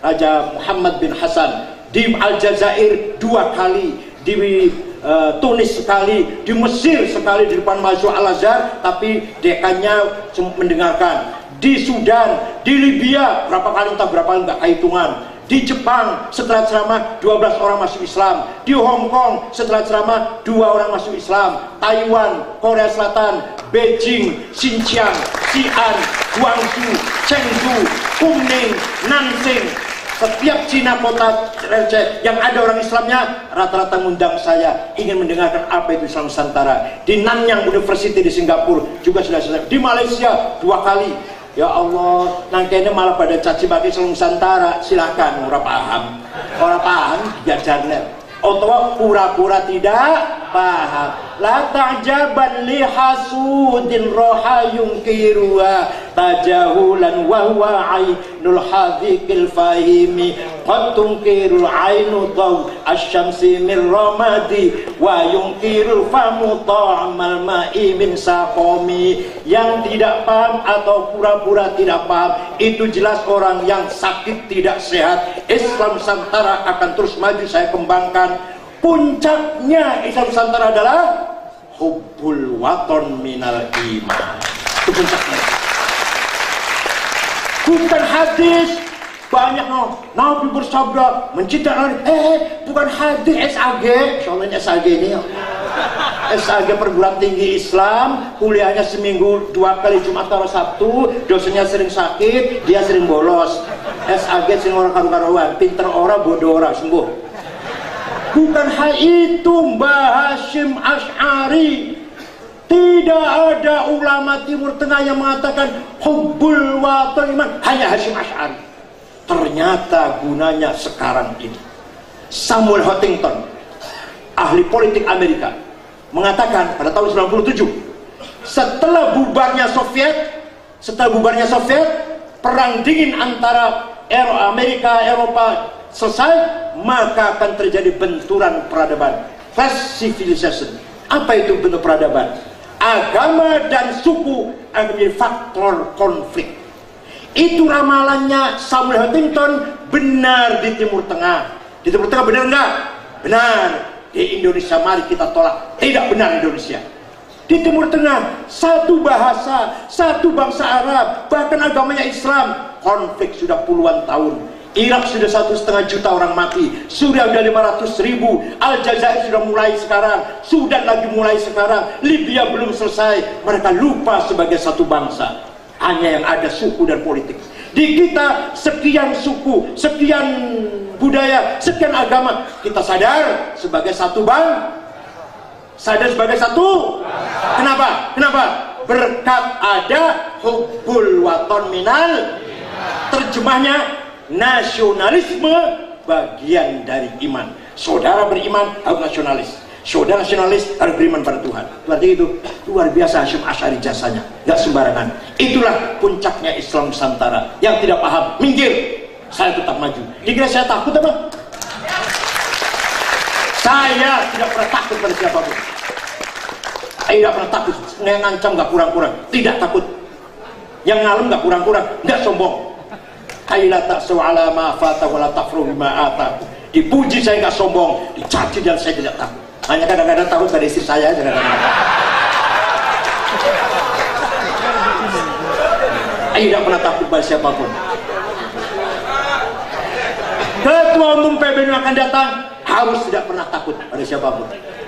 Raja Muhammad bin Hasan, di Aljazair dua kali, di uh, Tunis sekali, di Mesir sekali di depan Masjid Al-Azhar, tapi dekannya mendengarkan. Di Sudan, di Libya berapa kali entah berapa kali nggak hitungan. Di Jepang setelah ceramah dua belas orang masuk Islam. Di Hong Kong setelah ceramah dua orang masuk Islam. Taiwan, Korea Selatan, Beijing, Xinjiang, Xi'an, Guangzhou, Chengdu, Kunming, Nanjing. Setiap Cina kota yang ada orang Islamnya rata-rata ngundang saya, ingin mendengarkan apa itu Islam Nusantara. Di Nanyang University di Singapura juga sudah selesai. Di Malaysia dua kali. Ya Allah, nangkene malah pada caci maki Islam Nusantara. Silakan, orang paham, orang paham diajarnya. Atau pura-pura tidak paham. La ta'jaban li hasudin roha yungkiruha tajahulan wa huwa ainul hadhikil fahimi qad tunkirul ainu daw asyamsi min ramadi wa yungkirul famu ta'amal ma'i min saqami. Yang tidak paham atau pura-pura tidak paham itu jelas orang yang sakit tidak sehat. Islam Nusantara akan terus maju, saya kembangkan. Puncaknya Islam Nusantara adalah hubbul waton minal iman. Itu puncaknya. Bukan hadis. Banyak no, Nabi bersabda mencintai. Eh, bukan hadis S A G. Soalnya S A G ini S A G perguruan tinggi Islam, kuliahnya seminggu dua kali Jumat atau Sabtu, dosennya sering sakit, dia sering bolos. S A G sering orang karu-karuan, pinter orang, bodoh orang, sembuh. Bukan hal itu Mbah Hasyim Asy'ari. Tidak ada ulama Timur Tengah yang mengatakan hubbul waton iman, hanya Hasyim Asy'ari. Ternyata gunanya sekarang ini. Samuel Huntington, ahli politik Amerika, mengatakan pada tahun sembilan puluh tujuh, setelah bubarnya Soviet, setelah bubarnya Soviet, perang dingin antara Amerika Eropa selesai, maka akan terjadi benturan peradaban, class civilization. Apa itu bentuk peradaban? Agama dan suku akan menjadi faktor konflik. Itu ramalannya Samuel Huntington benar di Timur Tengah. Di Timur Tengah benar enggak? Benar. Di Indonesia mari kita tolak, tidak benar Indonesia. Di Timur Tengah satu bahasa, satu bangsa Arab, bahkan agamanya Islam, konflik sudah puluhan tahun. Irak sudah satu setengah juta orang mati, Suriah sudah lima ratus ribu, Aljazair sudah mulai sekarang, Sudan lagi mulai sekarang, Libya belum selesai. Mereka lupa sebagai satu bangsa, hanya yang ada suku dan politik. Di kita sekian suku, sekian budaya, sekian agama, kita sadar sebagai satu bang, sadar sebagai satu. Kenapa? Kenapa? Berkat ada hubbul waton minal. Terjemahnya, nasionalisme bagian dari iman. Saudara beriman harus nasionalis. Saudara nasionalis harus beriman pada Tuhan. Berarti itu luar biasa Hasyim Asy'ari jasanya, nggak sembarangan. Itulah puncaknya Islam Nusantara. Yang tidak paham, minggir. Saya tetap maju. Dikira saya takut apa? Saya tidak pernah takut pada siapapun. Saya tidak pernah takut. Yang ngancam nggak kurang-kurang. Tidak takut. Yang ngalem nggak kurang-kurang. Nggak sombong. Kaila ta'su ala ma fata wa la tafru bima ata. Dipuji saya nggak sombong, dicaci dan saya tidak takut. Hanya kadang-kadang takut pada istri saya, kadang-kadang. Saya tidak pernah takut pada siapapun. Ketua Umum P B N U akan datang, harus tidak pernah takut pada siapapun.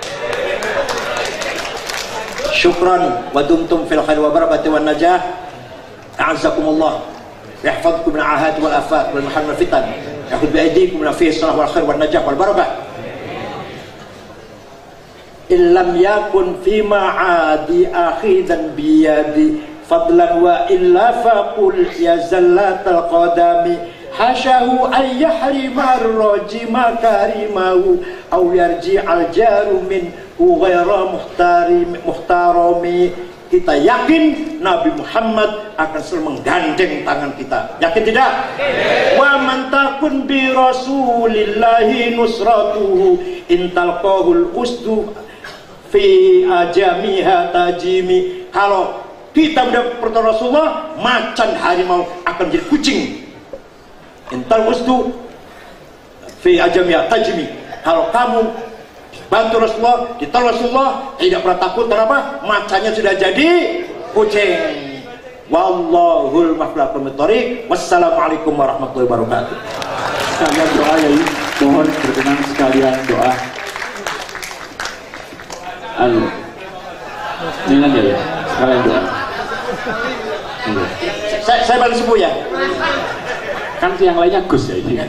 Syukran wa dumtum fil khair wa barakati wan najah. A'azzakumullah. يحفظكم من العاهات والآفات والمحن والفتن يأخذ بأيديكم من فيه الصلاح والخير والنجاح والبركة إن لم يكن في معادي أخذا بيدي فضلا وإلا فقل يا زلات القدم حاشاه أن يحرم الرجم كريمه أو يرجع الجار منه غير محترم. Kita yakin Nabi Muhammad akan selalu menggandeng tangan kita. Yakin tidak? Wa man takun bi rasulillahi nusratuhu intal qahul usdu fi ajamiha tajimi. Kalau kita mendapat pertolongan Rasulullah, macan harimau akan menjadi kucing. Intal usdu fi ajamiyat tajmi. Kalau kamu bantu Rasulullah, ditolong Rasulullah, tidak pernah takut. Kenapa? Macanya sudah jadi kucing. Wallahul muwaffiq lit-thoriq. Wassalamualaikum warahmatullahi wabarakatuh. Sekalian doa ya, mohon berkenan sekalian doa. Halo. Ini aja ya, sekalian doa. Saya, saya balik sepuh ya. Kan yang lainnya Gus ya ini.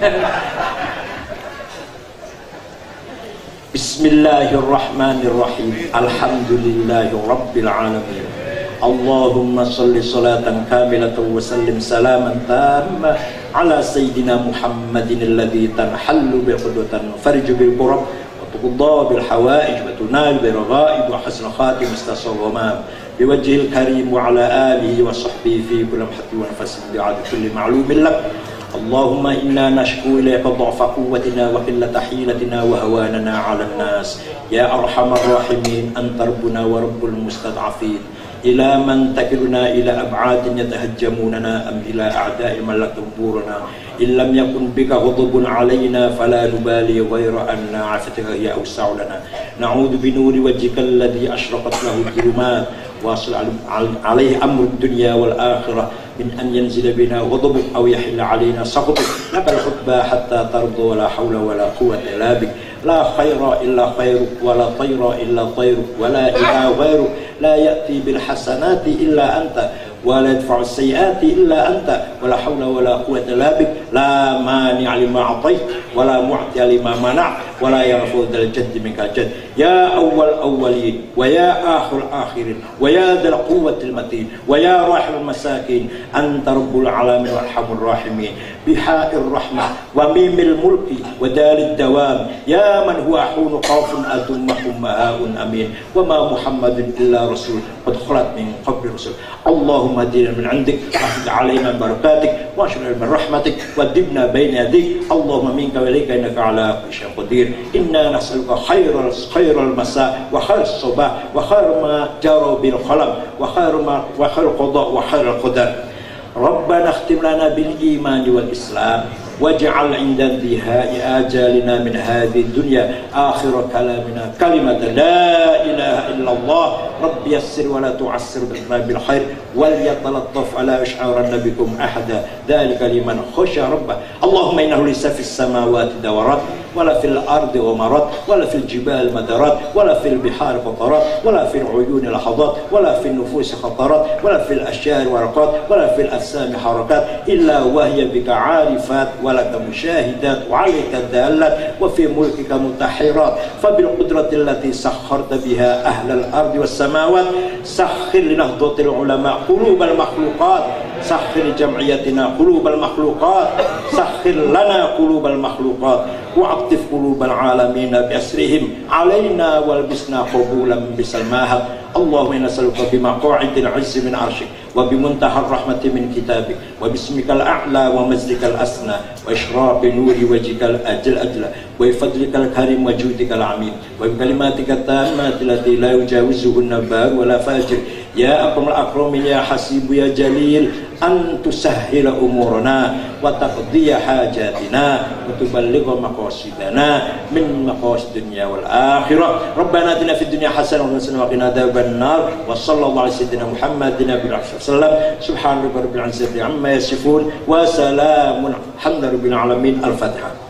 Bismillahirrahmanirrahim. Alhamdulillahi rabbil alamin. Allahumma salli salatan kamilatan wa sallim salaman tamma ala sayyidina Muhammadin alladhi tanhallu bi'qudatan farju bil qurab wa tuqda bil hawaij wa tunal bil raghaib wa hasna khatim istasawama biwajhil karim wa ala alihi wa sahbihi fi kulli hatin wa nafasin bi'ad kulli ma'lumin lak. Allahumma inna nashku ilayka dha'fa quwwatina wa qillata hilatina wa hawanana 'ala an-nas ya arhamar rahimin anta rabbuna wa rabbul mustad'afin ila man takiluna ila ab'adin yatahajjamunana am ila a'da'i malakum buruna illam yakun bika ghadabun 'alaina fala nubali ghayra anna 'afatika ya awsa'u lana na'udzu bi nuri wajhika alladhi ashraqat lahu dhulumat wa asal 'alaihi amru dunya wal akhirah min an yanzila bina ghadabuk aw yahilla 'alaina sakhatuk lakal hubba hatta tarda wa la hawla wa la quwwata illa bik la khaira illa khairuk wa la tayra illa tayruk wa la ilaha ghairuk la ya'ti bil hasanati illa anta wa la yadfa'u as-sayyi'ati illa anta wa la hawla wa la quwwata illa bik la mani'a lima a'tayt wa la mu'tiya lima mana' wa la yanfa'u dzal jaddi minka jadd ya awwal awwalin wa ya akhir akhirin wa ya dzal quwwatil matin wa ya rahimul masakin anta rabbul alamin warhamur rahimin biha'ir rahmah wa mimil mulki wa dalid dawam ya man huwa hunu khawfun adum mahummaun amin wa ma muhammadin illa rasul qad khalat min qabli rusul Allahumma dina min 'indik wahfid 'alaina barakatik wa ashghal min rahmatik wa dibna baina yadik Allahumma minka wa ilayka innaka 'ala kulli syai'in qadir inna nas'aluka khairal khairal masa wa khairas sabah wa khair ma jara bil qalam wa khair ma wa khair qada wa khairul qadar Rabbana khtim lana bil iman wal islam waj'al 'inda intihai ajalina min hadhihi dunya akhir kalamina kalimatan la ilaha illallah rabbi yassir wa la tu'assir bil khair wal yatalattaf ala yash'uranna bikum ahada dhalika liman khasya rabbah Allahumma innahu laysa fis samawati dawarat wala fil ardi ghamarat wala fil jibal madarat wala fil bihar qatarat wala fil uyun lahadat wala fil nufus khatarat wala fil ashjar waraqat wala fil asami harakat illa wa hiya bika 'arifat ولك مشاهدات وعليك الدالات وفي ملكك متحرات فبالقدرة التي سخرت بها أهل الأرض والسماوات سخر لنهضة العلماء قلوب المخلوقات سخر جمعيتنا قلوب المخلوقات سخر لنا قلوب المخلوقات وعطف قلوب العالمين بأسرهم علينا والبسنا قبولا بسلماها اللهم إنا نسألك بمقاعد العز من عرشك وبمنتهى الرحمة من كتابك وباسمك الأعلى ومجدك الأسنى وإشراق نور وجهك الأجل أجل وبفضلك الكريم وجودك العميد وبكلماتك التامات التي لا يجاوزهن بار ولا فاجر يا أكرم الأكرمين يا حسيب يا جليل أن تسهل أمورنا وتقضي حاجاتنا وتبلغ مقاصدنا من مقاصد الدنيا والآخرة ربنا آتنا في الدنيا حسنة وقنا عذاب النار وصلى الله على سيدنا محمد النبي الرحمة وسلم سبحان ربك رب العزة عما يصفون وسلام الحمد لله رب العالمين الفاتحة.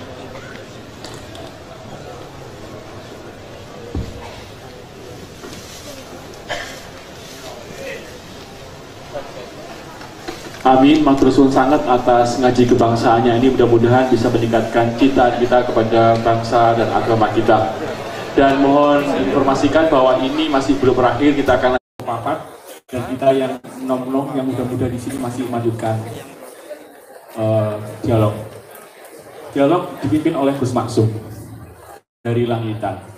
Amin, matur suwun sangat atas ngaji kebangsaannya ini, mudah-mudahan bisa meningkatkan cita kita kepada bangsa dan agama kita. Dan mohon informasikan bahwa ini masih belum berakhir, kita akan lanjut papat dan kita yang nom-nom yang muda-muda di sini masih melanjutkan uh, dialog. Dialog dipimpin oleh Gus Maksum dari Langitan.